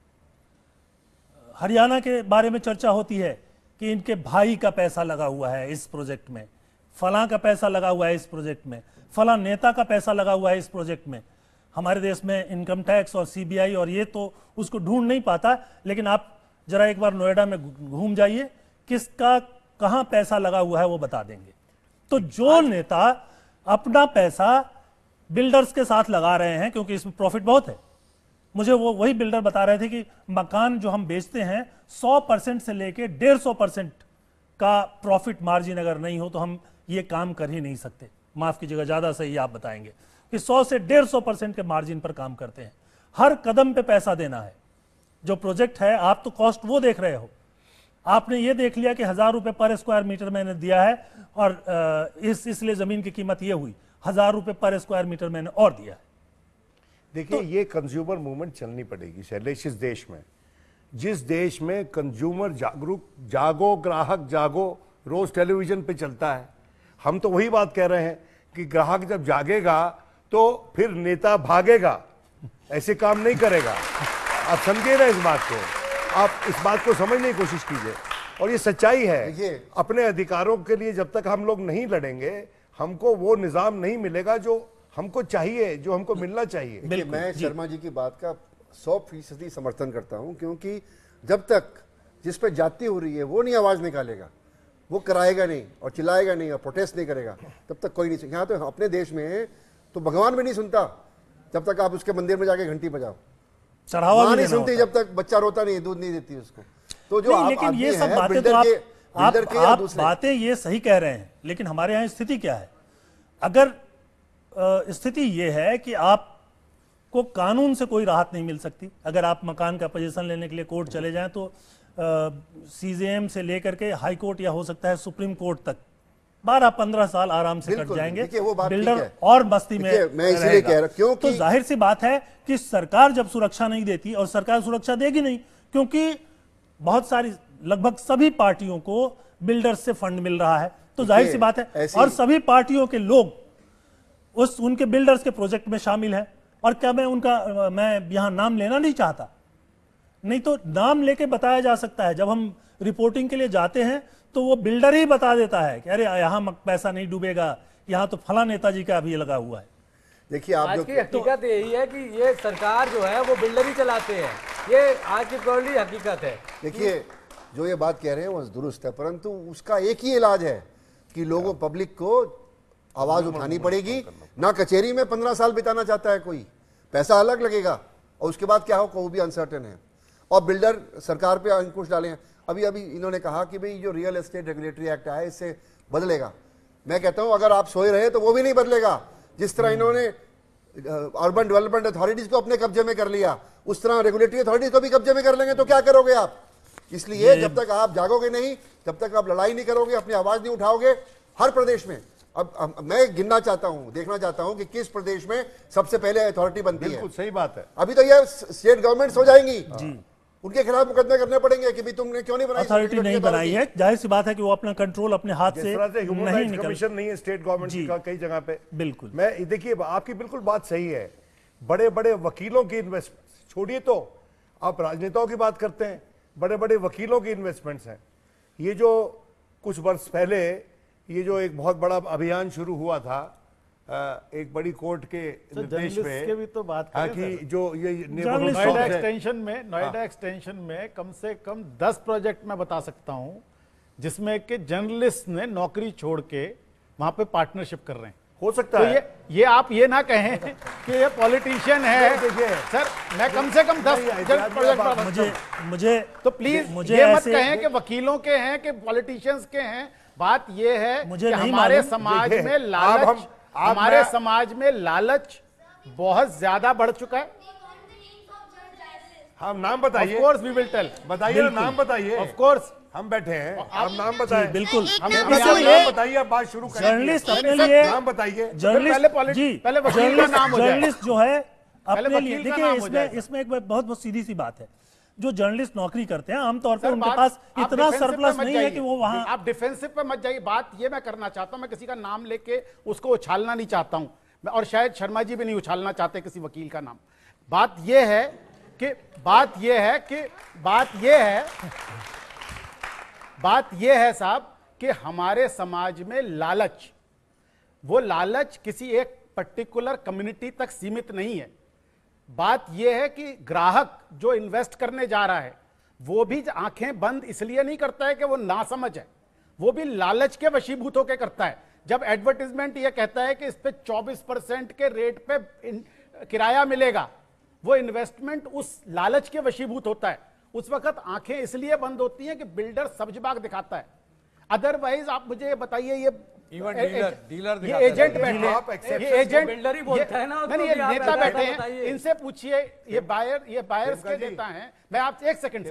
हरियाणा के बारे में चर्चा होती है कि इनके भाई का पैसा लगा हुआ है इस प्रोजेक्ट में, फलां का पैसा लगा हुआ है इस प्रोजेक्ट में, फलां नेता का पैसा लगा हुआ है इस प्रोजेक्ट में। हमारे देश में इनकम टैक्स और CBI और ये तो उसको ढूंढ नहीं पाता, लेकिन आप जरा एक बार नोएडा में घूम जाइए, किसका कहां पैसा लगा हुआ है वो बता देंगे। तो जो नेता अपना पैसा बिल्डर्स के साथ लगा रहे हैं, क्योंकि इसमें प्रॉफिट बहुत है, मुझे वही बिल्डर बता रहे थे कि मकान जो हम बेचते हैं 100% से लेके 150% का प्रॉफिट मार्जिन अगर नहीं हो तो हम ये काम कर ही नहीं सकते। माफ कीजिएगा, ज्यादा सही आप बताएंगे कि 100 से 150% के मार्जिन पर काम करते हैं। हर कदम पे पैसा देना है। जो प्रोजेक्ट है, आप तो कॉस्ट वो देख रहे हो, आपने ये देख लिया कि 1000 रुपये पर स्क्वायर मीटर मैंने दिया है और इसलिए जमीन की कीमत ये हुई, 1000 रुपये पर स्क्वायर मीटर मैंने और दिया है। देखिए, ये कंज्यूमर मूवमेंट चलनी पड़ेगी शैलेश इस देश में। जिस देश में कंज्यूमर जागरूक, जागो ग्राहक जागो रोज टेलीविजन पे चलता है, हम तो वही बात कह रहे हैं कि ग्राहक जब जागेगा तो फिर नेता भागेगा, ऐसे काम नहीं करेगा। आप समझिए ना इस बात को, आप इस बात को समझने की कोशिश कीजिए, और ये सच्चाई है। अपने अधिकारों के लिए जब तक हम लोग नहीं लड़ेंगे, हमको वो निजाम नहीं मिलेगा जो हमको चाहिए, जो हमको मिलना चाहिए। मैं शर्मा जी की बात का 100% समर्थन करता हूं, क्योंकि जब तक जिस पे जाति हो रही है वो नहीं आवाज निकालेगा, वो कराएगा नहीं और चिल्लाएगा नहीं और प्रोटेस्ट नहीं करेगा, तब तक कोई नहीं। यहाँ तो अपने देश में तो भगवान भी नहीं सुनता जब तक आप उसके मंदिर में जाके घंटी बजाओ, चढ़ावा नहीं सुनती जब तक बच्चा रोता नहीं, दूध नहीं देती उसको। तो जो लेकिन ये सब बातें तो आप बातें ये सही कह रहे हैं, लेकिन हमारे यहाँ स्थिति क्या है? अगर स्थिति ये है कि आपको कानून से कोई राहत नहीं मिल सकती। अगर आप मकान का पोजीशन लेने के लिए कोर्ट चले जाएं तो CJM से लेकर के हाई कोर्ट या हो सकता है सुप्रीम कोर्ट तक 12-15 साल आराम से कट जाएंगे। बिल्डर और मस्ती में मैं इसलिए कह रहा हूं, क्योंकि तो जाहिर सी बात है कि सरकार जब सुरक्षा नहीं देती, और सरकार सुरक्षा देगी नहीं, क्योंकि बहुत सारी लगभग सभी पार्टियों को बिल्डर्स से फंड मिल रहा है, तो जाहिर सी बात है और सभी पार्टियों के लोग उनके बिल्डर्स के प्रोजेक्ट में शामिल है। और क्या मैं यहां नाम लेना नहीं चाहता, नहीं तो नाम लेके बताया जा सकता है। जब हम रिपोर्टिंग के लिए जाते हैं तो वो बिल्डर ही बता देता है कि अरे यहां पैसा नहीं डूबेगा, यहां तो फला नेताजी का अभी लगा हुआ है। देखिए, आप आज की हकीकत यही है कि ये सरकार जो है वो बिल्डर ही चलाते हैं, ये आज की प्रॉब्लम हकीकत है। देखिए, जो ये बात कह रहे हैं वो दुरुस्त है, परंतु उसका एक ही इलाज है कि लोगों, पब्लिक को आवाज उठानी पड़ेगी। ना कचहरी में 15 साल बिताना चाहता है कोई, पैसा अलग लगेगा और उसके बाद क्या हो वो भी अनसर्टेन है। और बिल्डर सरकार पे अंकुश डाले। अभी इन्होंने कहा कि भाई जो रियल एस्टेट रेगुलेटरी एक्ट है इससे बदलेगा। मैं कहता हूं अगर आप सोए रहे तो वो भी नहीं बदलेगा। जिस तरह इन्होंने अर्बन डेवलपमेंट अथॉरिटीज को अपने कब्जे में कर लिया, उस तरह रेगुलेटरी अथॉरिटीज को भी कब्जे में कर लेंगे तो क्या करोगे आप? इसलिए जब तक आप जागोगे नहीं, जब तक आप लड़ाई नहीं करोगे, अपनी आवाज नहीं उठाओगे, हर प्रदेश में अब मैं गिनना चाहता हूं, देखना चाहता हूं कि किस प्रदेश में सबसे पहले अथॉरिटी बनती है। बिल्कुल सही बात है। अभी तो ये स्टेट गवर्नमेंट्स हो जाएंगी जी, उनके खिलाफ मुकदमे करने पड़ेंगे कि भी तुमने क्यों नहीं बनाई अथॉरिटी नहीं बनाई है। जाहिर सी बात है कि वो अपना कंट्रोल अपने हाथ से ह्यूमन नहीं राइट्स निकल। कमीशन नहीं है स्टेट गवर्नमेंट का कई जगह पे। बिल्कुल, मैं देखिए आपकी बिल्कुल बात सही है। बड़े बड़े वकीलों की इन्वेस्टमेंट छोड़िए, तो आप राजनेताओं की बात करते हैं, बड़े बड़े वकीलों की इन्वेस्टमेंट्स हैं। ये जो कुछ वर्ष पहले ये जो एक बहुत बड़ा अभियान शुरू हुआ था एक बड़ी कोर्ट के निर्देश पे, के भी तो बात करें कि जो ये नोएडा एक्सटेंशन में कम से कम 10 प्रोजेक्ट मैं बता सकता हूं जिसमें कि जर्नलिस्ट ने नौकरी छोड़ के वहां पे पार्टनरशिप कर रहे हैं। हो सकता तो है ये आप ये ना कहें कि ये पॉलिटिशियन है। देखिए सर, मैं कम से कम 10 प्रोजेक्ट मुझे तो प्लीज मुझे ये मत ऐसे- कहें कि वकीलों के हैं कि पॉलिटिशियंस के हैं। बात ये है मुझे कि नहीं हमारे मालूम। समाज देखिए, में लालच, आप हमारे मैं- समाज में लालच बहुत ज्यादा बढ़ चुका है। हम नाम बताइए, of course we will tell. बताइए ना, नाम बताइए। ऑफ कोर्स हम बैठे हैं, आप नाम बताइए। बिल्कुल, हम इसीलिए नाम बताइए, आप बात शुरू करें। जर्नलिस्ट अपने लिए नाम बताइए। जर्नलिस्ट जी, पहले वकील का नाम हो जाए। जर्नलिस्ट जो है अपने वकील लिए, का देखिए नाम हो इसमें जाए। इसमें एक बहुत बहुत सीधी सी बात है। जो जर्नलिस्ट नौकरी करते हैं आमतौर पे सर, उनके बात- पास आप इतना डिफेंसिव पे सरप्लस मत नहीं है जाइए। कि वो वहां आप डिफेंसिव पे मत जाइए। बात ये मैं करना चाहता हूं, मैं किसी का नाम लेके उसको उछालना नहीं चाहता हूं, और शायद शर्मा जी भी नहीं उछालना चाहते किसी वकील का नाम। बात यह है कि बात यह है साहब कि हमारे समाज में लालच, वो लालच किसी एक पर्टिकुलर कम्युनिटी तक सीमित नहीं है। बात यह है कि ग्राहक जो इन्वेस्ट करने जा रहा है वो भी आंखें बंद इसलिए नहीं करता है कि वो नासमझ है, वो भी लालच के वशीभूत होकर करता है। जब एडवर्टाइजमेंट ये कहता है कि इस पे 24% के रेट पे किराया मिलेगा, वो इन्वेस्टमेंट उस लालच के वशीभूत होता है। उस वक्त आंखें इसलिए बंद होती हैं कि बिल्डर सब्जबाग दिखाता है। अदरवाइज आप मुझे ये बताइए, ये इवन डीलर ये एजेंट बैठे आप हैं, exceptions ये एजेंट बिल्डर ही बोलता है ना, नहीं, ये तो आप नेता ऐसा बैठे हैं, बताइए। इनसे पूछिए, ये बायर्स के नेता हैं। मैं आप एक सेकंड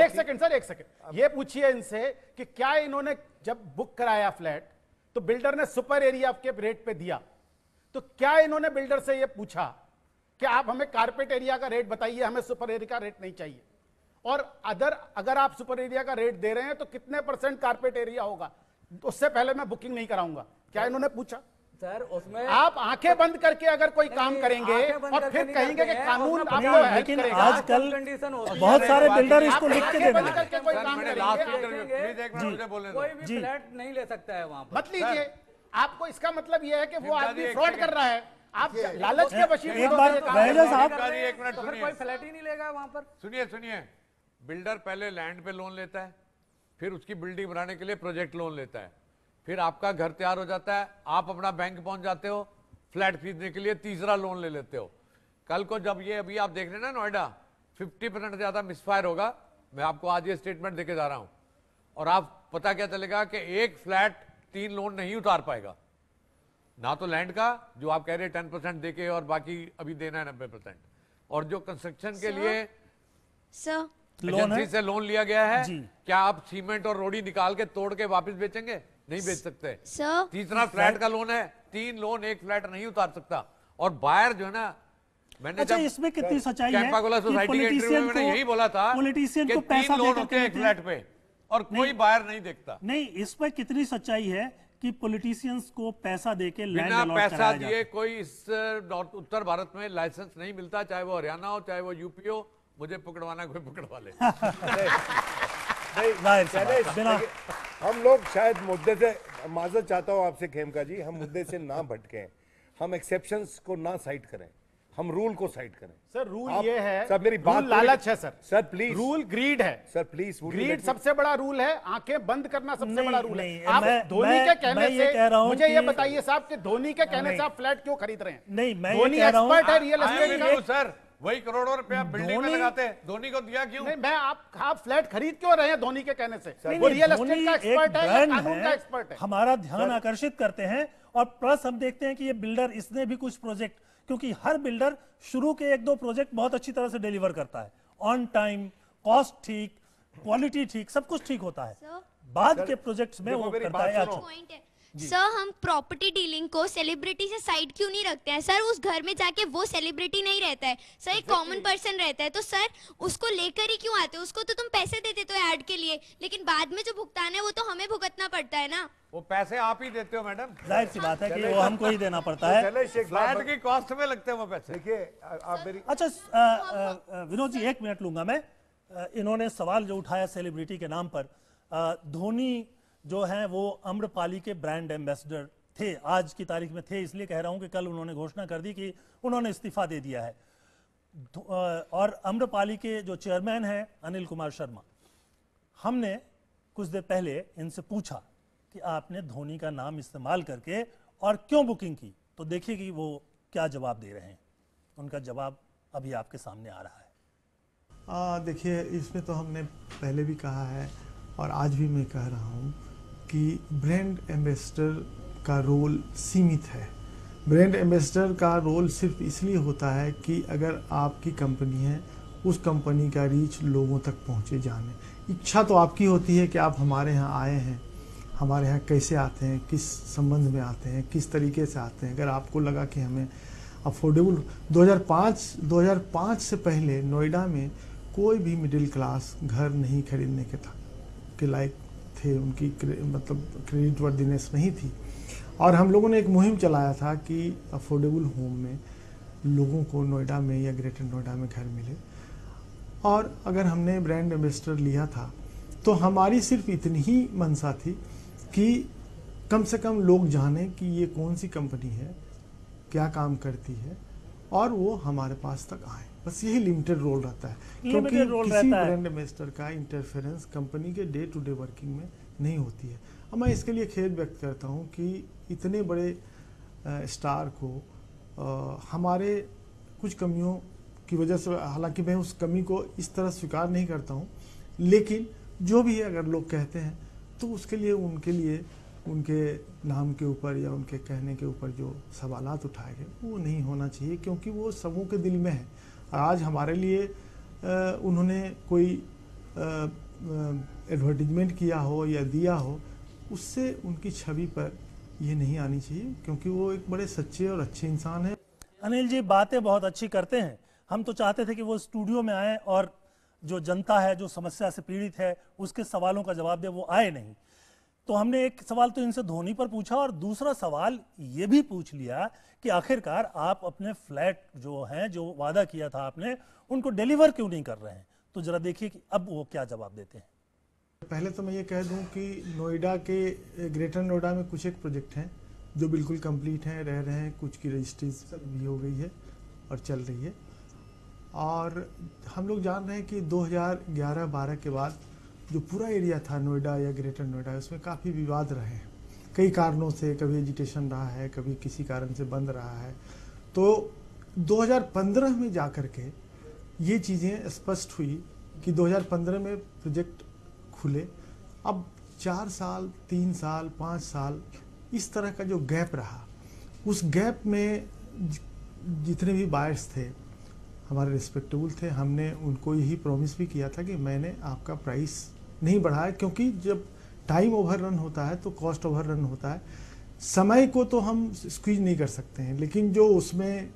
सर, ये पूछिए इनसे कि क्या इन्होंने जब बुक कराया फ्लैट तो बिल्डर ने सुपर एरिया के रेट पे दिया, तो क्या इन्होंने बिल्डर से ये पूछा कि आप हमें कारपेट एरिया का रेट बताइए, हमें सुपर एरिया का रेट नहीं चाहिए, और अगर आप सुपर एरिया का रेट दे रहे हैं तो कितने % कारपेट एरिया होगा, उससे पहले मैं बुकिंग नहीं कराऊंगा? क्या इन्होंने पूछा? सर उसमें आप आंखें बंद करके अगर कोई काम नहीं, करेंगे आंखें बंद और करके फिर नहीं कहेंगे कि करते हैं, कानून उसमें आपको नहीं, हेल्प लेकिन करेगा। आजकल कंडीशन होती है। बहुत सारे बिल्डर इसको आप लिख के आंखें देने बंद लगे। करके कोई काम मैंने करेंगे, लास्ट आप इंटरव्यू प्लीज एक मिनट मुझे बोलने दो। कोई भी जी। फ्लैट नहीं ले सकता है वहां पर। मत लीजिए। आपको इसका मतलब यह है कि वो सिमका जी, आदमी एक फ्रॉड सेकंड। कर रहा है, आप लालच के वशीभूत एक होकर बार ये काम वैजा कर रहे हैं। साहब, एक मिनट तो फिर सुनिए। कोई फ्लैट ही नहीं लेगा वहां पर। सुनिए, बिल्डर पहले लैंड पे लोन लेता है, फिर उसकी बिल्डिंग बनाने के लिए प्रोजेक्ट लोन लेता है, फिर आपका घर तैयार हो जाता है, आप अपना बैंक पहुंच जाते हो, फ्लैट खरीदने के लिए तीसरा लोन ले लेते हो। कल को जब ये अभी आप देख रहे हैं ना नोएडा 50% से ज्यादा मिसफायर होगा, मैं आपको आज ये स्टेटमेंट देके जा रहा हूं, और आप पता क्या चलेगा कि एक फ्लैट 3 लोन नहीं उतार पाएगा, ना तो लैंड का जो आप कह रहे हैं 10% देके और बाकी अभी देना है 90%, और जो कंस्ट्रक्शन के लिए सर लोन है एजेंसी से लोन लिया गया है, जी। क्या आप सीमेंट और रोड़ी निकाल के तोड़ के वापस बेचेंगे? नहीं बेच सकते। सर तीसरा फ्लैट का लोन है, 3 लोन एक फ्लैट नहीं उतार सकता। और बायर जो है ना, मैंने अच्छा जब इसमें कितनी सच्चाई है कैंपागोला कि सोसाइटी के इंटरव्यू में पॉलिटिशियन मैंने यही बोला था पॉलिटिशियन कि को 3 पैसा लोन देकर होते हैं एक खरीदते फ्लैट पे और कोई बायर नहीं देखता। नहीं, इस पर कितनी सच्चाई है कि पॉलिटिशियंस को पैसा देके लैंड बिना अलॉट पैसा कराया जाता दिए है? कोई इस उत्तर भारत में लाइसेंस नहीं मिलता, चाहे वो हरियाणा हो चाहे वो यूपी हो। मुझे पकड़वाना कोई पकड़वा ले। जाहिर सी बात है, बिना हम लोग शायद मुद्दे से, माजरत चाहता हूं आपसे खेमका जी, हम मुद्दे से ना भटकें, हम एक्सेप्शंस को ना साइड करें, हम रूल को साइड करें। सर रूल आप- ये है, सर मेरी बात रूल लालच है sir. Sir please, rule greed है सर प्लीज, ग्रीड सबसे बड़ा रूल है, आंखें बंद करना सबसे नहीं, बड़ा रूल नहीं, है। आप धोनी मैं के कहने ये से कह रहा हूं मुझे ये कि- बताइए साहब कि धोनी के कहने नहीं। से आप फ्लैट क्यों खरीद रहे हैं? नहीं, मैं ये धोनी कह रहा हूं- एक्सपर्ट है real I am estate with you, का। सर, वही करोड़ों रुपया बिल्डिंग में धोनी- लगाते हैं, धोनी को दिया क्यों? नहीं, मैं आप फ्लैट खरीद क्यों रहे हैं धोनी के कहने से? नहीं, वो रियल धोनी एस्टेट का एक एक्सपर्ट है या ब्रांड कानून का है, एक्सपर्ट है? हमारा ध्यान आकर्षित करते हैं। और प्लस हम देखते हैं कि ये बिल्डर, इसने भी कुछ प्रोजेक्ट, क्योंकि हर बिल्डर शुरू के 1-2 प्रोजेक्ट बहुत अच्छी तरह से डिलीवर करता है, ऑन टाइम, कॉस्ट ठीक, क्वालिटी ठीक, सब कुछ ठीक होता है। सर बाद के प्रोजेक्ट्स में देखो वो मेरी करता बात है सुनो। अच्छा। पॉइंट है सर हम प्रॉपर्टी डीलिंग को सेलिब्रिटी से साइड क्यों नहीं रखते हैं सर? उस घर में जाके वो सेलिब्रिटी नहीं रहता है सर, एक कॉमन पर्सन रहता है, तो सर उसको लेकर ही क्यों आते हो? उसको तो तुम पैसे देते तो ऐड के लिए, लेकिन बाद में जो भुगतान है वो तो हमें भुगतना पड़ता है ना। वो पैसे आप ही देते हो मैडम, जाहिर सी बात है कि वो हमको ही देना पड़ता है। चले शेख फ्लैट की कॉस्ट में लगते हैं वो पैसे। देखिए आप मेरी अच्छा विनोद जी, 1 मिनट लूंगा मैं। इन्होंने सवाल जो उठाया सेलिब्रिटी के नाम पर, धोनी जो हैं वो आम्रपाली के ब्रांड एम्बेसडर थे, आज की तारीख में थे, इसलिए कह रहा हूं कि कल उन्होंने घोषणा कर दी कि उन्होंने इस्तीफा दे दिया है। और आम्रपाली के जो चेयरमैन हैं अनिल कुमार शर्मा, हमने कुछ देर पहले इनसे पूछा कि आपने धोनी का नाम इस्तेमाल करके और क्यों बुकिंग की, तो देखिए कि वो क्या जवाब दे रहे हैं। उनका जवाब अभी आपके सामने आ रहा है। देखिए, इसमें तो हमने पहले भी कहा है और आज भी मैं कह रहा हूँ कि ब्रांड एम्बेसडर का रोल सीमित है। ब्रांड एम्बेसडर का रोल सिर्फ इसलिए होता है कि अगर आपकी कंपनी है, उस कंपनी का रीच लोगों तक पहुँचे जाने। इच्छा तो आपकी होती है कि आप हमारे यहाँ आए हैं, हमारे यहाँ कैसे आते हैं, किस संबंध में आते हैं, किस तरीके से आते हैं। अगर आपको लगा कि हमें अफोर्डेबल 2005 से पहले नोएडा में कोई भी मिडिल क्लास घर नहीं खरीदने के लायक थे, उनकी मतलब क्रेडिट वर्दीनेस नहीं थी। और हम लोगों ने एक मुहिम चलाया था कि अफोर्डेबल होम में लोगों को नोएडा में या ग्रेटर नोएडा में घर मिले। और अगर हमने ब्रांड एम्बेसडर लिया था तो हमारी सिर्फ इतनी ही मंशा थी कि कम से कम लोग जाने कि ये कौन सी कंपनी है, क्या काम करती है, और वो हमारे पास तक आए। बस यही लिमिटेड रोल रहता है, क्योंकि किसी ब्रांड एम्बेसडर का इंटरफेरेंस कंपनी के डे टू डे वर्किंग में नहीं होती है। अब मैं इसके लिए खेद व्यक्त करता हूँ कि इतने बड़े स्टार को हमारे कुछ कमियों की वजह से, हालांकि मैं उस कमी को इस तरह स्वीकार नहीं करता हूँ, लेकिन जो भी है अगर लोग कहते हैं तो उसके लिए उनके नाम के ऊपर या उनके कहने के ऊपर जो सवालात उठाए गए वो नहीं होना चाहिए, क्योंकि वो सबों के दिल में है। आज हमारे लिए उन्होंने कोई एडवर्टीजमेंट किया हो या दिया हो, उससे उनकी छवि पर ये नहीं आनी चाहिए, क्योंकि वो एक बड़े सच्चे और अच्छे इंसान हैं। अनिल जी बातें बहुत अच्छी करते हैं, हम तो चाहते थे कि वो स्टूडियो में आए और जो जनता है, जो समस्या से पीड़ित है, उसके सवालों का जवाब दे, वो आए नहीं। तो हमने एक सवाल तो इनसे धोनी पर पूछा और दूसरा सवाल ये भी पूछ लिया कि आखिरकार आप अपने फ्लैट जो हैं, जो वादा किया था आपने, उनको डिलीवर क्यों नहीं कर रहे हैं। तो जरा देखिए कि अब वो क्या जवाब देते हैं। पहले तो मैं ये कह दूं कि नोएडा के ग्रेटर नोएडा में कुछ एक प्रोजेक्ट हैं जो बिल्कुल कंप्लीट हैं, रह रहे हैं, कुछ की रजिस्ट्रीज भी हो गई है और चल रही है। और हम लोग जान रहे हैं कि 2011-12 के बाद जो पूरा एरिया था नोएडा या ग्रेटर नोएडा, उसमें काफ़ी विवाद रहे हैं कई कारणों से। कभी एजिटेशन रहा है, कभी किसी कारण से बंद रहा है। तो 2015 में जाकर के ये चीज़ें स्पष्ट हुई कि 2015 में प्रोजेक्ट खुले। अब 4 साल, 3 साल, 5 साल इस तरह का जो गैप रहा, उस गैप में जितने भी बायर्स थे हमारे रिस्पेक्टेबल थे। हमने उनको यही प्रॉमिस भी किया था कि मैंने आपका प्राइस नहीं बढ़ाया, क्योंकि जब टाइम ओवर रन होता है तो कॉस्ट ओवर रन होता है। समय को तो हम स्क्वीज नहीं कर सकते हैं, लेकिन जो उसमें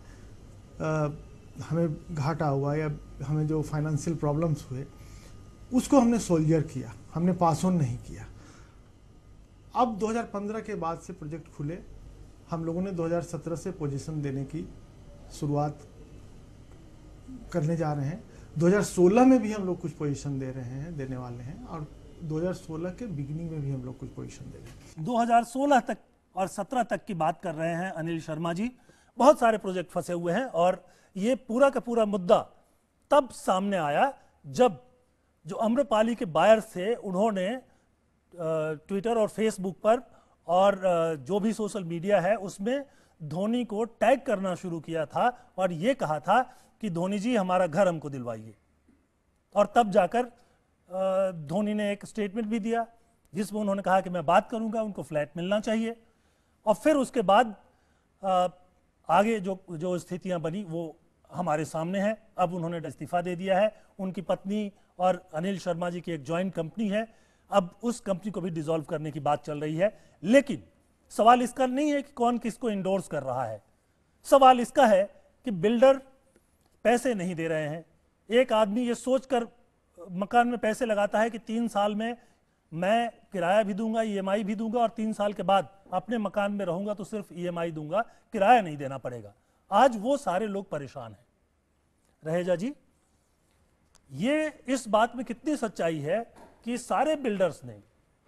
हमें घाटा हुआ या हमें जो फाइनेंशियल प्रॉब्लम्स हुए, उसको हमने सोल्जर किया, हमने पास ऑन नहीं किया। अब 2015 के बाद से प्रोजेक्ट खुले, हम लोगों ने 2017 से पोजीशन देने की शुरुआत करने जा रहे हैं। 2016 में भी हम लोग कुछ पोजीशन देने वाले हैं, और 2016 के बिगिनिंग में भी हम लोग कुछ पोजीशन दे रहे हैं। 2016 तक और 17 तक की बात कर रहे हैं अनिल शर्मा जी। बहुत सारे प्रोजेक्ट फंसे हुए हैं और ये पूरा का पूरा मुद्दा तब सामने आया जब जो आम्रपाली के बायर्स थे, उन्होंने ट्विटर और फेसबुक पर और जो भी सोशल मीडिया है उसमें धोनी को टैग करना शुरू किया था और ये कहा था कि धोनी जी हमारा घर हमको दिलवाइए। और तब जाकर धोनी ने एक स्टेटमेंट भी दिया जिसमें उन्होंने कहा कि मैं बात करूंगा, उनको फ्लैट मिलना चाहिए। और फिर उसके बाद आगे जो स्थितियां बनी वो हमारे सामने है। अब उन्होंने इस्तीफा दे दिया है। उनकी पत्नी और अनिल शर्मा जी की एक जॉइंट कंपनी है, अब उस कंपनी को भी डिसॉल्व करने की बात चल रही है। लेकिन सवाल इसका नहीं है कि कौन किसको इंडोर्स कर रहा है, सवाल इसका है कि बिल्डर पैसे नहीं दे रहे हैं। एक आदमी ये सोचकर मकान में पैसे लगाता है कि 3 साल में मैं किराया भी दूंगा, ईएमआई भी दूंगा, और 3 साल के बाद अपने मकान में रहूंगा तो सिर्फ ईएमआई दूंगा, किराया नहीं देना पड़ेगा। आज वो सारे लोग परेशान हैं। रहेजा जी, ये इस बात में कितनी सच्चाई है कि सारे बिल्डर्स ने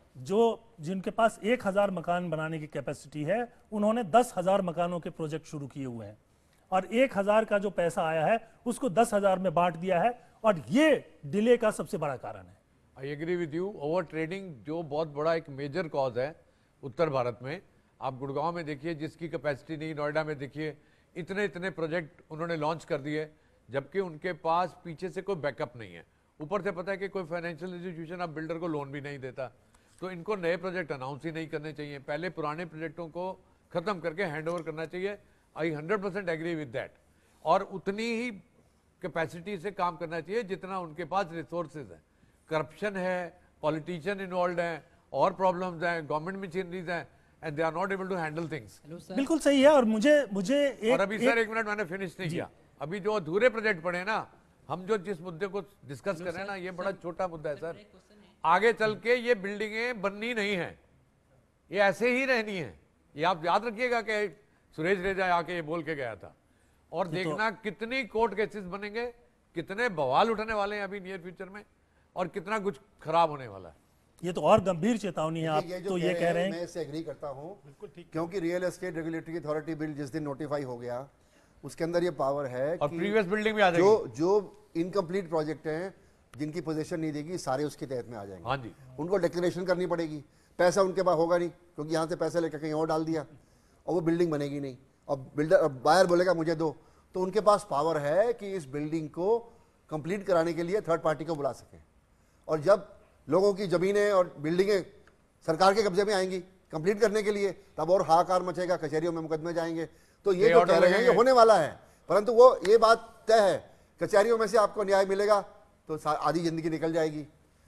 जिनके पास 1000 मकान बनाने की कैपेसिटी है, उन्होंने 10,000 मकानों के प्रोजेक्ट शुरू किए हुए हैं, और 1000 का जो पैसा आया है उसको 10,000 में बांट दिया है, और ये डिले का सबसे बड़ा कारण है। I agree with you. Over trading जो बहुत बड़ा एक मेजर कॉज है उत्तर भारत में। आप गुड़गांव में देखिए, जिसकी कैपेसिटी नहीं, नोएडा में देखिए, इतने इतने प्रोजेक्ट उन्होंने लॉन्च कर दिए, जबकि उनके पास पीछे से कोई बैकअप नहीं है। ऊपर से पता है कि कोई फाइनेंशियल इंस्टीट्यूशन अब बिल्डर को लोन भी नहीं देता, तो इनको नए प्रोजेक्ट अनाउंस ही नहीं करने चाहिए, पहले पुराने प्रोजेक्टों को खत्म करके हैंड ओवर करना चाहिए। I 100% agree with that. और उतनी ही कैपेसिटी से काम करना चाहिए जितना उनके पास रिसोर्सेज है। करप्शन है, पॉलिटिशियन इन्वॉल्व हैं, और प्रॉब्लम्स हैं, गवर्नमेंट मशीनरीज हैं, and they are not able to handle things. बिल्कुल सही है। और मुझे और अभी सर एक मिनट, मैंने फिनिश नहीं किया। अभी जो अधूरे प्रोजेक्ट पड़े हैं ना, हम जो जिस मुद्दे को डिस्कस कर रहे हैं ना, ये बड़ा छोटा मुद्दा है सर। आगे चल के ये बिल्डिंगें बननी नहीं है, ये ऐसे ही रहनी है। ये आप याद रखिएगा कि सुरेश रेजा आके ये बोल के गया था। और देखना कितनी कोर्ट केसेस बनेंगे, कितने बवाल उठने वाले हैं अभी नियर फ्यूचर में, और कितना कुछ खराब होने वाला है। ये तो और गंभीर चेतावनी है। आप तो ये कह रहे हैं, मैं इससे एग्री करता हूँ, क्योंकि real estate regulatory authority bill जिस दिन नोटिफाई हो गया, उसके अंदर ये पावर है और कि प्रीवियस बिल्डिंग में आ जाएगी। जो इनकम्प्लीट प्रोजेक्ट हैं, जिनकी पोजीशन नहीं देगी, सारे उसके तहत में आ जाएंगे। हाँ जी, उनको डिक्लेरेशन करनी पड़ेगी। पैसा उनके पास होगा नहीं, क्योंकि यहाँ से पैसा लेकर कहीं और डाल दिया, और वो बिल्डिंग बनेगी नहीं। और बिल्डर बायर बोलेगा मुझे दो, तो उनके पास पावर है कि इस बिल्डिंग को कंप्लीट कराने के लिए थर्ड पार्टी को बुला सकें। और जब लोगों की ज़मीनें और बिल्डिंगें सरकार के कब्जे में आएंगी कंप्लीट करने के लिए, तब और हाहाकार मचेगा, कचहरियों में मुकदमे जाएंगे। तो ये जो कह रहे हैं ये होने वाला है, परंतु वो ये बात तय है, कचहरियों में से आपको न्याय मिलेगा तो आधी जिंदगी निकल जाएगी।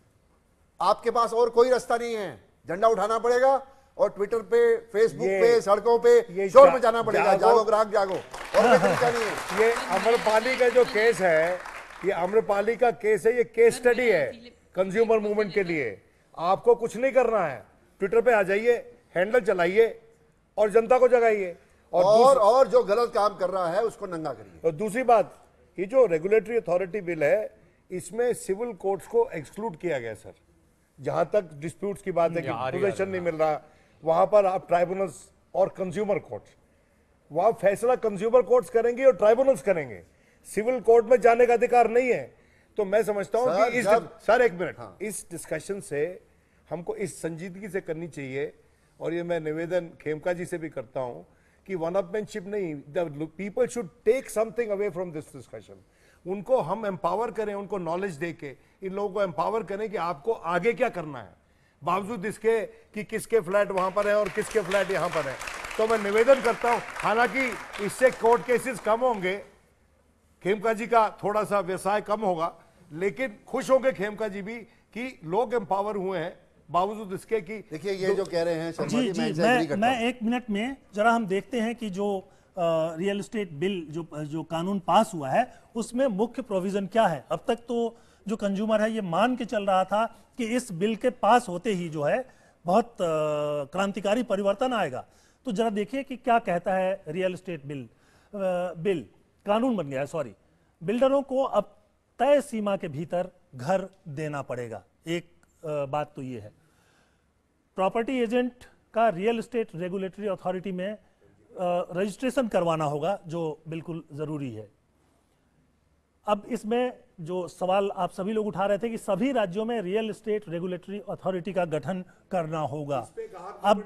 आपके पास और कोई रास्ता नहीं है, झंडा उठाना पड़ेगा और ट्विटर पे, फेसबुक पे, सड़कों पे शोर मचाना पड़ेगा, जागो ग्राहक जागो, और कोई तरीका नहीं है। ये अम्रपाली का जो केस है, ये अम्रपाली का केस है, ये केस स्टडी है कंज्यूमर मूवमेंट के लिए। आपको कुछ नहीं करना है, ट्विटर पे आ जाइए, हैंडल चलाइए और जनता को जगाइए, और जो गलत काम कर रहा है उसको नंगा करिए। और दूसरी बात, ये जो रेगुलेटरी अथॉरिटी बिल है, इसमें सिविल कोर्ट्स को एक्सक्लूड किया गया सर। जहां तक डिस्प्यूट्स की बात है कि पोजीशन नहीं मिल रहा, वहां पर आप ट्राइब्यूनल्स और कंज्यूमर कोर्ट्स, वहां फैसला कंज्यूमर कोर्ट्स करेंगे और ट्राइब्यूनल्स करेंगे, सिविल कोर्ट में जाने का अधिकार नहीं है। तो मैं समझता हूं कि सर एक मिनट, इस डिस्कशन से हमको इस संजीदगी से करनी चाहिए, और ये मैं निवेदन खेमका जी से भी करता हूं कि वन-अपमैनशिप नहीं, the people should take something away from this discussion. उनको हम एम्पावर करें, उनको नॉलेज दे के इन लोगों को एम्पावर करें कि आपको आगे क्या करना है, बावजूद इसके कि किसके फ्लैट वहां पर है और किसके फ्लैट यहां पर है। तो मैं निवेदन करता हूं, हालांकि इससे कोर्ट केसेस कम होंगे, खेमका जी का थोड़ा सा व्यवसाय कम होगा, लेकिन खुश होंगे खेमका जी भी कि लोग एम्पावर हुए हैं, बावजूद इसके कि देखिए ये जो कह रहे हैं जी मैं 1 मिनट में जरा हम देखते हैं कि जो रियल एस्टेट बिल जो कानून पास हुआ है उसमें मुख्य प्रोविजन क्या है। अब तक तो जो कंज्यूमर है ये मान के चल रहा था कि इस बिल के पास होते ही जो है बहुत क्रांतिकारी परिवर्तन आएगा। तो जरा देखिए कि क्या कहता है रियल एस्टेट बिल कानून बन गया है, सॉरी। बिल्डरों को अब तय सीमा के भीतर घर देना पड़ेगा। एक बात तो ये है, प्रॉपर्टी एजेंट का रियल एस्टेट रेगुलेटरी अथॉरिटी में रजिस्ट्रेशन करवाना होगा, जो बिल्कुल जरूरी है। अब इसमें जो सवाल आप सभी लोग उठा रहे थे कि सभी राज्यों में रियल एस्टेट रेगुलेटरी अथॉरिटी का गठन करना होगा। अब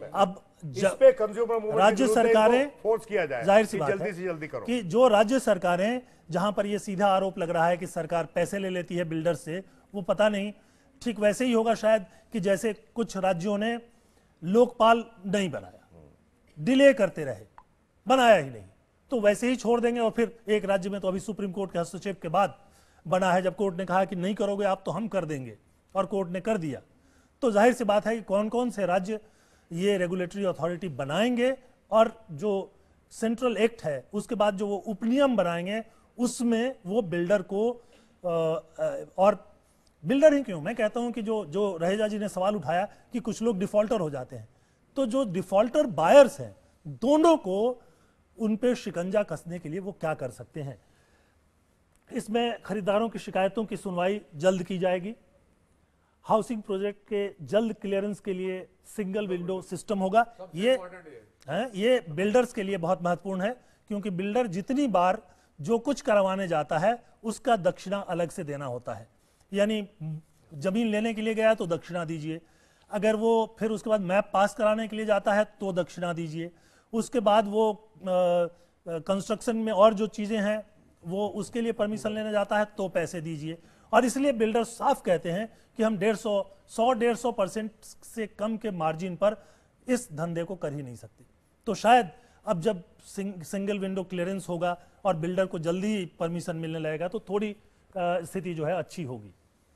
राज्य सरकारें, फोर्स किया जाए, जाहिर सी बात है जल्दी करो कि जो राज्य सरकारें, जहां पर यह सीधा आरोप लग रहा है कि सरकार पैसे ले लेती है बिल्डर से, वो पता नहीं ठीक वैसे ही होगा शायद कि जैसे कुछ राज्यों ने लोकपाल नहीं बनाया, डिले करते रहे, बनाया ही नहीं, तो वैसे ही छोड़ देंगे। और फिर एक राज्य में तो अभी सुप्रीम कोर्ट के हस्तक्षेप के बाद बना है, जब कोर्ट ने कहा कि नहीं करोगे आप तो हम कर देंगे, और कोर्ट ने कर दिया। तो जाहिर सी बात है कि कौन कौन से राज्य ये रेगुलेटरी अथॉरिटी बनाएंगे और जो सेंट्रल एक्ट है उसके बाद जो वो उपनियम बनाएंगे उसमें वो बिल्डर को और बिल्डर ही क्यों, मैं कहता हूं कि जो रहेजा जी ने सवाल उठाया कि कुछ लोग डिफॉल्टर हो जाते हैं, तो जो डिफॉल्टर बायर्स हैं दोनों को उन पे शिकंजा कसने के लिए वो क्या कर सकते हैं। इसमें खरीदारों की शिकायतों की सुनवाई जल्द की जाएगी। हाउसिंग प्रोजेक्ट के जल्द क्लियरेंस के लिए सिंगल विंडो सिस्टम होगा। ये बिल्डर्स के लिए बहुत महत्वपूर्ण है, क्योंकि बिल्डर जितनी बार जो कुछ करवाने जाता है उसका दक्षिणा अलग से देना होता है। यानी जमीन लेने के लिए गया तो दक्षिणा दीजिए, अगर वो फिर उसके बाद मैप पास कराने के लिए जाता है तो दक्षिणा दीजिए, उसके बाद वो कंस्ट्रक्शन में और जो चीज़ें हैं वो उसके लिए परमिशन लेने जाता है तो पैसे दीजिए। और इसलिए बिल्डर साफ कहते हैं कि हम 150% से कम के मार्जिन पर इस धंधे को कर ही नहीं सकते। तो शायद अब जब सिंगल विंडो क्लियरेंस होगा और बिल्डर को जल्दी परमिशन मिलने लगेगा तो थोड़ी स्थिति जो है अच्छी होगी।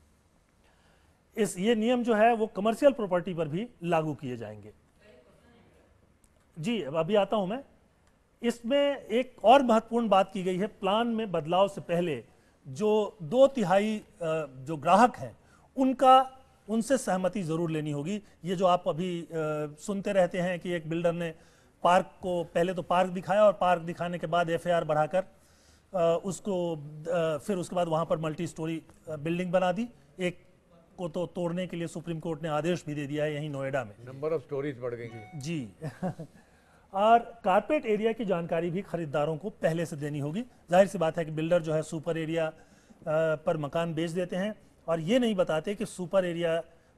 ये नियम जो है वो कमर्शियल प्रॉपर्टी पर भी लागू किए जाएंगे। जी अभी आता हूं मैं। इसमें एक और महत्वपूर्ण बात की गई है, प्लान में बदलाव से पहले जो 2/3 जो ग्राहक हैं उनसे सहमति जरूर लेनी होगी। ये जो आप अभी सुनते रहते हैं कि एक बिल्डर ने पार्क को पहले तो पार्क दिखाया और पार्क दिखाने के बाद FAR बढ़ाकर उसको फिर उसके बाद वहां पर मल्टी स्टोरी बिल्डिंग बना दी। एक को तो तोड़ने के लिए सुप्रीम कोर्ट ने आदेश भी दे दिया है यहीं नोएडा में। नंबर ऑफ स्टोरीज बढ़ गई जी और कारपेट एरिया की जानकारी भी खरीदारों को पहले से देनी होगी। जाहिर सी बात है कि बिल्डर जो है सुपर एरिया पर मकान बेच देते हैं और ये नहीं बताते कि सुपर एरिया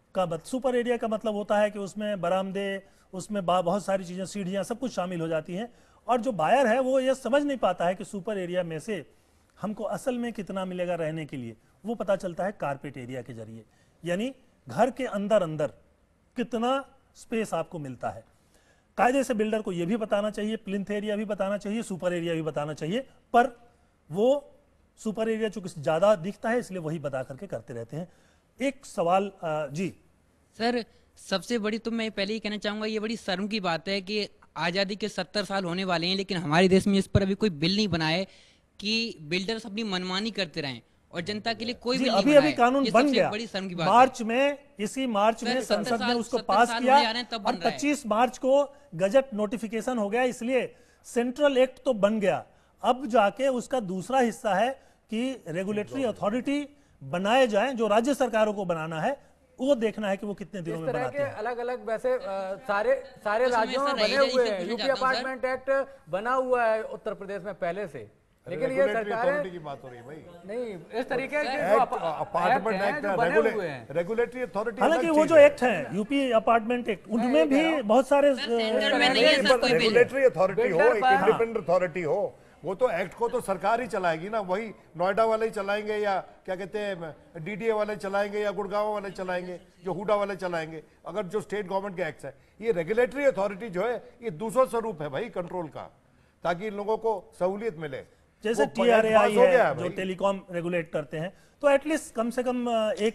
का मतलब होता है कि उसमें बरामदे, उसमें बहुत सारी चीज़ें, सीढ़ियाँ, सब कुछ शामिल हो जाती हैं। और जो बायर है वो ये समझ नहीं पाता है कि सुपर एरिया में से हमको असल में कितना मिलेगा रहने के लिए। वो पता चलता है कारपेट एरिया के जरिए, यानी घर के अंदर अंदर कितना स्पेस आपको मिलता है। कायदे से बिल्डर को यह भी बताना चाहिए, प्लिंथ एरिया भी बताना चाहिए, सुपर एरिया भी बताना चाहिए, पर वो सुपर एरिया चूंकि ज्यादा दिखता है इसलिए वही बता करके करते रहते हैं। एक सवाल जी सर, सबसे बड़ी तो मैं पहले ही कहना चाहूंगा, ये बड़ी शर्म की बात है कि आज़ादी के 70 साल होने वाले हैं लेकिन हमारे देश में इस पर अभी कोई बिल नहीं बना है कि बिल्डर्स अपनी मनमानी करते रहें और जनता के लिए कोई बिल नहीं अभी कानून बन गया मार्च में, इसी मार्च में संसद ने उसको पास किया और 25 मार्च को गजट नोटिफिकेशन हो गया, इसलिए सेंट्रल एक्ट तो बन गया। अब जाके उसका दूसरा हिस्सा है कि रेगुलेटरी अथॉरिटी बनाए जाएं, जो राज्य सरकारों को बनाना है, वो देखना है कि वो कितने दिनों में बनाते हैं। अलग अलग वैसे सारे राज्यों में बने हुए हैं। यूपी अपार्टमेंट एक्ट बना हुआ है उत्तर प्रदेश में पहले से, लेकिन ये सरकार की बात हो रही है भाई, नहीं इस तरीके के अपार्टमेंट एक्ट रेगुलेटरी अथॉरिटी। हालांकि वो जो एक्ट है यूपी अपार्टमेंट एक्ट, उनमें भी बहुत सारे रेगुलेटरी अथॉरिटी हो, एक इंडिपेंडेंट अथॉरिटी हो, वो तो एक्ट को तो सरकार ही चलाएगी ना। वही नोएडा वाले ही चलाएंगे या क्या कहते हैं DDA वाले चलाएंगे या गुड़गांव वाले चलाएंगे, जो हुडा वाले चलाएंगे। अगर जो स्टेट गवर्नमेंट के एक्ट है, ये रेगुलेटरी अथॉरिटी जो है ये दूसरा स्वरूप है भाई कंट्रोल का, ताकि इन लोगों को सहूलियत मिले। जैसे TRAI है जो टेलीकॉम रेगुलेट करते हैं, तो एटलीस्ट कम से कम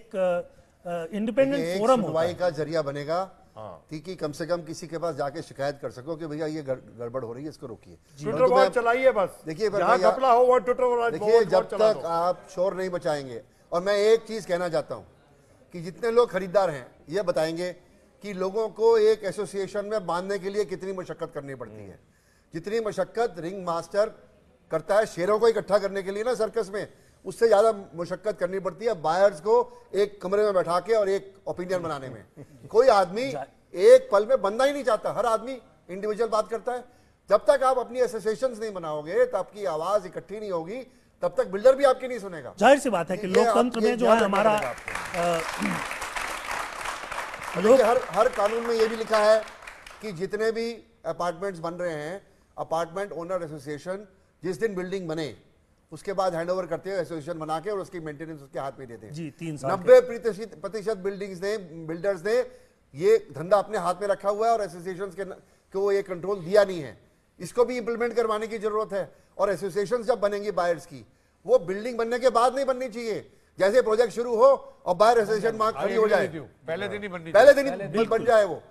एक इंडिपेंडेंट फोरम सुनवाई का जरिया बनेगा कि कम से कम किसी के पास जाके शिकायत कर सको कि भैया ये गड़बड़ हो रही है, इसको रोकिए। ट्विटर वॉच चलाइए बस। देखिए घपला हो वो ट्विटर वॉच, देखिए जब तक आप शोर नहीं बचाएंगे। और मैं एक चीज कहना चाहता हूं कि जितने लोग खरीदार हैं ये बताएंगे कि लोगों को एक एसोसिएशन में बांधने के लिए कितनी मशक्कत करनी पड़ती है। जितनी मशक्कत रिंग मास्टर करता है शेरों को इकट्ठा करने के लिए ना सर्कस में, उससे ज्यादा मुशक्कत करनी पड़ती है बायर्स को एक कमरे में बैठा के और एक ओपिनियन बनाने में। कोई आदमी एक पल में बनना ही नहीं चाहता, हर आदमी इंडिविजुअल बात करता है। जब तक आप अपनी एसोसिएशंस नहीं बनाओगे, तब आपकी आवाज इकट्ठी नहीं होगी, तब तक बिल्डर भी आपकी नहीं सुनेगा। जाहिर सी बात है कि लोकतंत्र में जो है हमारा हर कानून में यह भी लिखा है कि जितने भी अपार्टमेंट्स बन रहे हैं, अपार्टमेंट ओनर एसोसिएशन जिस दिन बिल्डिंग बने उसके बाद हैंडओवर करते हैं एसोसिएशन बना के, और उसकी मेंटेनेंस उसके हाथ में देते हैं। जी 3 साल 90% बिल्डर्स ने ये धंधा अपने हाथ में रखा हुआ है और एसोसिएशन को ये कंट्रोल दिया नहीं है। इसको भी इंप्लीमेंट करवाने की जरूरत है। और एसोसिएशन जब बनेंगी बायर्स की, वो बिल्डिंग बनने के बाद नहीं बननी चाहिए। जैसे प्रोजेक्ट शुरू हो और बायर एसोसिएशन वहां खड़ी हो जाए, पहले दिन ही बन जाए वो,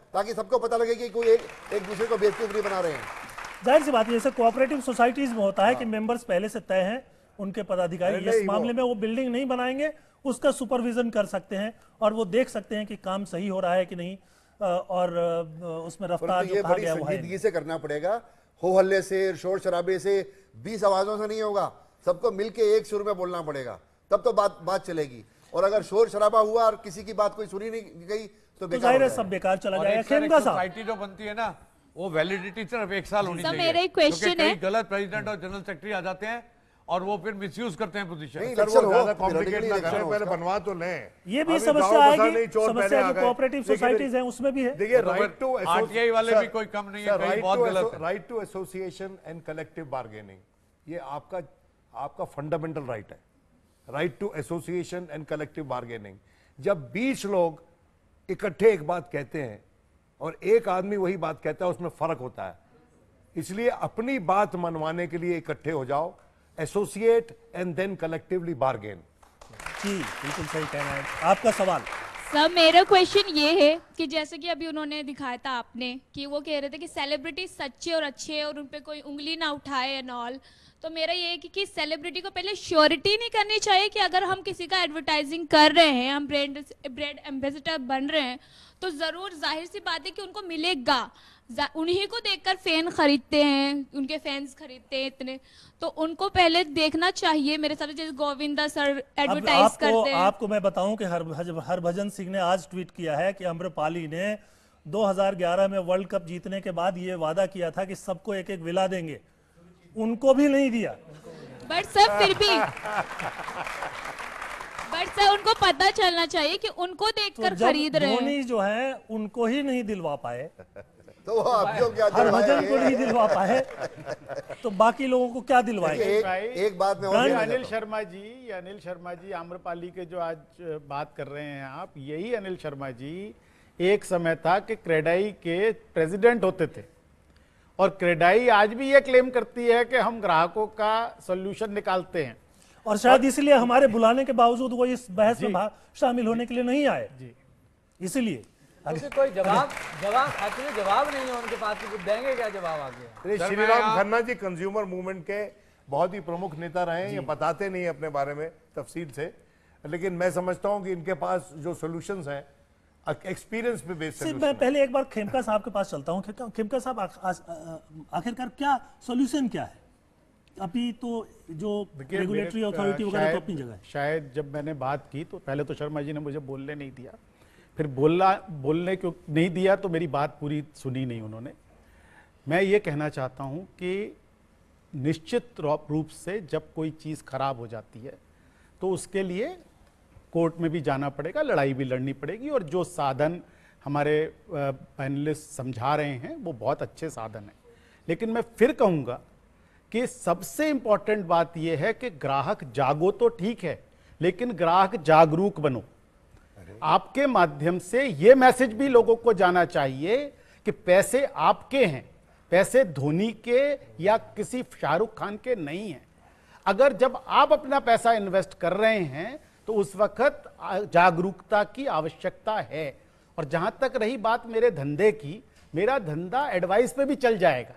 ताकि सबको पता लगे कि कोई एक दूसरे को बेवकूफ नहीं बना रहे हैं। जाहिर सी बात है, जैसे कोऑपरेटिव सोसाइटीज में होता है कि मेंबर्स पहले से तय हैं, उनके पदाधिकारी इस मामले में वो बिल्डिंग नहीं बनाएंगे, उसका सुपरविजन कर सकते हैं और वो देख सकते हैं कि काम सही हो रहा है कि नहीं, और उसमें रफ्तार जो कहा गया वो है। संजीदगी से करना पड़ेगा, हो हल्ले से, शोर शराबे से, 20 आवाजों से नहीं होगा, सबको मिलके एक सुर में बोलना पड़ेगा, तब तो बात चलेगी। और अगर शोर शराबा हुआ और किसी की बात कोई सुनी नहीं गई तो जाहिर है सब बेकार चला जाएगा। सोसाइटी जो बनती है ना, वो वैलिडिटी सिर्फ 1 साल होनी चाहिए। मेरा एक क्वेश्चन है, गलत प्रेसिडेंट और जनरल सेक्रेटरी आ जाते हैं और वो फिर मिसयूज करते हैं पोजीशन। सर वो ज्यादा कॉम्प्लिकेट ना करें, पहले बनवा तो लें। ये भी समस्या आएगी, समस्या जो कोऑपरेटिव सोसाइटीज हैं उसमें भी है। देखिए राइट टू आरटीआई वाले भी कोई कम नहीं है, कहीं बहुत गलत है। Right to association and collective bargaining, ये आपका फंडामेंटल राइट है। Right to association and collective bargaining. जब 20 लोग इकट्ठे एक बात कहते हैं और एक आदमी वही बात कहता है, उसमें फर्क होता है। इसलिए अपनी बात मनवाने के लिए इकट्ठे हो जाओ, associate and then collectively bargain. जी बिल्कुल सही कहना है। आपका सवाल सर, मेरा क्वेश्चन ये है कि जैसे कि अभी उन्होंने दिखाया था आपने कि वो कह रहे थे कि सेलिब्रिटी सच्चे और अच्छे हैं और उन पे कोई उंगली ना उठाए एंड ऑल, तो मेरा ये है कि सेलिब्रिटी को पहले श्योरिटी नहीं करनी चाहिए कि अगर हम किसी का एडवर्टाइजिंग कर रहे हैं, हम ब्रांड एम्बेसडर बन रहे हैं, तो ज़रूर जाहिर सी बात है कि उनको मिलेगा। उन्हीं को देखकर फैन खरीदते हैं, उनके फैंस खरीदते हैं इतने, तो उनको पहले देखना चाहिए मेरे साथ। जैसे गोविंदा सर एडवर्टाइज करते हैं। आपको मैं बताऊं कि हरभजन सिंह ने आज ट्वीट किया है कि आम्रपाली ने 2011 में वर्ल्ड कप जीतने के बाद ये वादा किया था कि सबको एक एक विला देंगे, उनको भी नहीं दिया। बट सर फिर भी उनको पता चलना चाहिए कि उनको देखकर खरीद रहे हैं। धोनी जो है उनको ही नहीं दिलवा पाए, तो वो आपको क्या हरभजन को नहीं दिलवा पाए, तो बाकी लोगों को क्या दिलवाएंगे? एक बात में अनिल शर्मा जी आम्रपाली के जो आज बात कर रहे हैं आप, यही अनिल शर्मा जी एक समय था कि क्रेडाई के प्रेसिडेंट होते थे, और क्रेडाई आज भी ये क्लेम करती है कि हम ग्राहकों का सॉल्यूशन निकालते हैं, और शायद इसलिए हमारे बुलाने के बावजूद वो इस बहस में शामिल होने के लिए नहीं आए। जी इसलिए कोई जवाब नहीं है उनके पास, देंगे क्या जवाब आगे? श्री राम खन्ना जी कंज्यूमर मूवमेंट के बहुत ही प्रमुख नेता रहे हैं, ये बताते नहीं अपने बारे में तफसील से, लेकिन मैं समझता हूं कि इनके पास जो सॉल्यूशंस हैं एक्सपीरियंस पे बेस्ड है। मैं पहले एक बार खेमका साहब के पास चलता हूं। खेमका साहब, आखिरकार क्या सॉल्यूशन क्या है? अभी तो जो रेगुलेटरी अथॉरिटी वगैरह तो अपनी जगह है। शायद जब मैंने बात की तो पहले तो शर्मा जी ने मुझे बोलने नहीं दिया, फिर बोलने क्यों नहीं दिया तो मेरी बात पूरी सुनी नहीं उन्होंने। मैं ये कहना चाहता हूं कि निश्चित रूप से जब कोई चीज़ खराब हो जाती है तो उसके लिए कोर्ट में भी जाना पड़ेगा, लड़ाई भी लड़नी पड़ेगी, और जो साधन हमारे पैनलिस्ट समझा रहे हैं वो बहुत अच्छे साधन हैं। लेकिन मैं फिर कहूँगा कि सबसे इंपॉर्टेंट बात यह है कि ग्राहक जागो तो ठीक है, लेकिन ग्राहक जागरूक बनो। आपके माध्यम से यह मैसेज भी लोगों को जाना चाहिए कि पैसे आपके हैं, पैसे धोनी के या किसी शाहरुख खान के नहीं हैं। अगर जब आप अपना पैसा इन्वेस्ट कर रहे हैं तो उस वक्त जागरूकता की आवश्यकता है। और जहां तक रही बात मेरे धंधे की, मेरा धंधा एडवाइस पे भी चल जाएगा।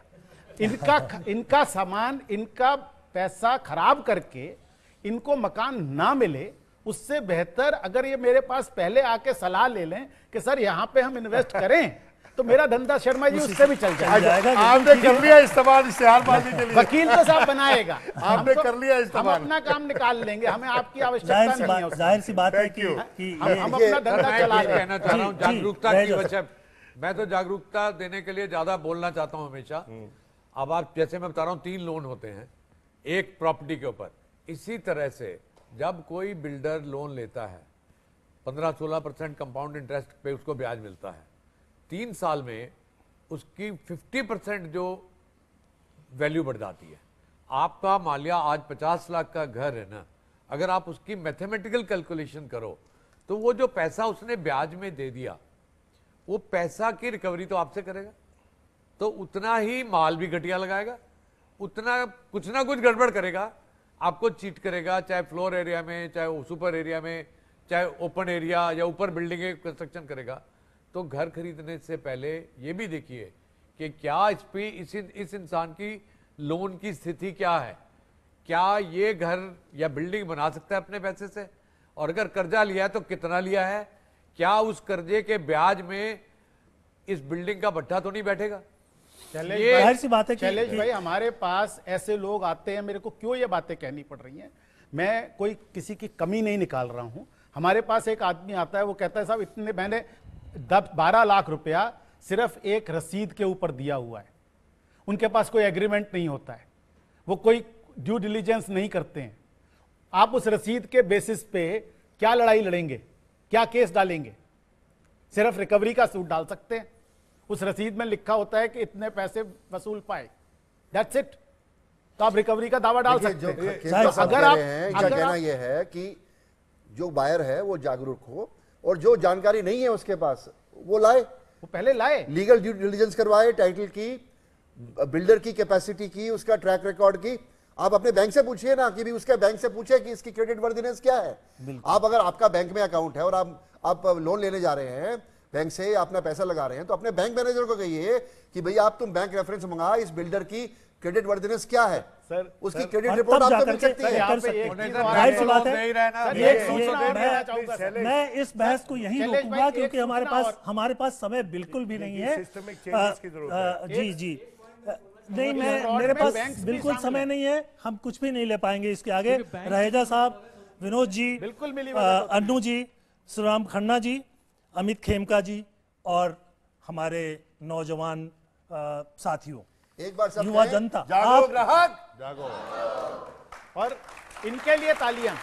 इनका सामान, इनका पैसा खराब करके इनको मकान ना मिले, उससे बेहतर अगर ये मेरे पास पहले आके सलाह ले लें कि सर यहाँ पे हम इन्वेस्ट करें, तो मेरा धंधा शर्मा जी उससे भी चल जाएगा। आपने कर लिया इस्तेमाल इश्तेहारबाजी के लिए। वकील तो साहब बनाएगा, आपने कर लिया इस्तेमाल। हम अपना काम निकाल लेंगे, हमें आपकी आवश्यकता नहीं है। जाहिर सी बात है कि हम अपना धंधा चला रहे हैं। कहना चाह रहा हूँ जागरूकता की वजह, मैं तो जागरूकता देने के लिए ज्यादा बोलना चाहता हूँ हमेशा। अब आप जैसे मैं बता रहा हूँ 3 लोन होते हैं एक प्रॉपर्टी के ऊपर। इसी तरह से जब कोई बिल्डर लोन लेता है 15-16% कंपाउंड इंटरेस्ट पे उसको ब्याज मिलता है, 3 साल में उसकी 50% जो वैल्यू बढ़ जाती है। आपका मालिया आज 50 लाख का घर है ना, अगर आप उसकी मैथमेटिकल कैलकुलेशन करो तो वो जो पैसा उसने ब्याज में दे दिया, वो पैसा की रिकवरी तो आपसे करेगा, तो उतना ही माल भी घटिया लगाएगा, उतना कुछ ना कुछ गड़बड़ करेगा, आपको चीट करेगा, चाहे फ्लोर एरिया में, चाहे सुपर एरिया में, चाहे ओपन एरिया या ऊपर बिल्डिंग कंस्ट्रक्शन करेगा। तो घर खरीदने से पहले ये भी देखिए कि क्या इस पे इस इंसान की लोन की स्थिति क्या है, क्या ये घर या बिल्डिंग बना सकता है अपने पैसे से, और अगर कर्जा लिया है तो कितना लिया है, क्या उस कर्जे के ब्याज में इस बिल्डिंग का भट्ठा तो नहीं बैठेगा। जाहिर सी बात है कि शैलेश भाई, हमारे पास ऐसे लोग आते हैं, मेरे को क्यों ये बातें कहनी पड़ रही हैं, मैं कोई किसी की कमी नहीं निकाल रहा हूं। हमारे पास एक आदमी आता है, वो कहता है साहब इतने मैंने 12 लाख रुपया सिर्फ एक रसीद के ऊपर दिया हुआ है। उनके पास कोई एग्रीमेंट नहीं होता है, वो कोई ड्यू डिलीजेंस नहीं करते हैं। आप उस रसीद के बेसिस पे क्या लड़ाई लड़ेंगे, क्या केस डालेंगे? सिर्फ रिकवरी का सूट डाल सकते हैं। उस रसीद में लिखा होता है कि इतने पैसे वसूल पाए, दैट्स इट। तो आप रिकवरी का दावा डाल सकते हैं। अगर आप कहना यह है कि जो बायर है वो जागरूक हो, और जो जानकारी नहीं है उसके पास वो लाए, वो पहले लाए, लीगल ड्यू डिलीजेंस करवाए, टाइटल की, बिल्डर की कैपेसिटी की, उसका ट्रैक रिकॉर्ड की। आप अपने बैंक से पूछिए ना, कि भी उसके बैंक से पूछे कि इसकी क्रेडिट वर्दिनेस क्या है। आप अगर आपका बैंक में अकाउंट है और आप लोन लेने जा रहे हैं बैंक से, अपना पैसा लगा रहे हैं, तो अपने बैंक मैनेजर को कहिए कि भाई आप तुम बैंक रेफरेंस मंगा, इस बिल्डर की क्रेडिट वर्दिनेस क्या है सर, उसकी क्रेडिट रिपोर्ट आपको मिल सकती है। जाहिर सी बात है, मैं इस बहस को यहीं रोकूंगा क्योंकि हमारे पास समय बिल्कुल भी नहीं है। जी नहीं, मेरे पास बिल्कुल समय नहीं है, हम कुछ भी नहीं ले पाएंगे इसके आगे। रहेजा साहब, विनोद जी, अन्नू जी, श्रीराम खन्ना जी, अमित खेमका जी और हमारे नौजवान साथियों, एक बार सब युवा जनता, जागो ग्राहक, जागो, और इनके लिए तालियां।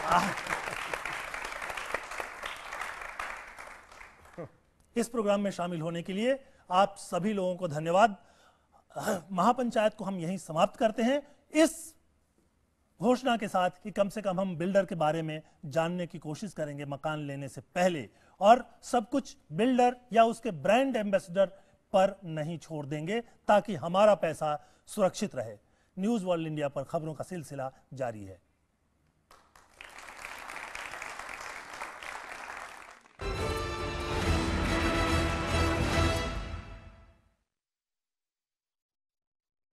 इस प्रोग्राम में शामिल होने के लिए आप सभी लोगों को धन्यवाद। महापंचायत को हम यहीं समाप्त करते हैं, इस घोषणा के साथ कि कम से कम हम बिल्डर के बारे में जानने की कोशिश करेंगे मकान लेने से पहले, और सब कुछ बिल्डर या उसके ब्रांड एम्बेसडर पर नहीं छोड़ देंगे ताकि हमारा पैसा सुरक्षित रहे। न्यूज़ वर्ल्ड इंडिया पर खबरों का सिलसिला जारी है।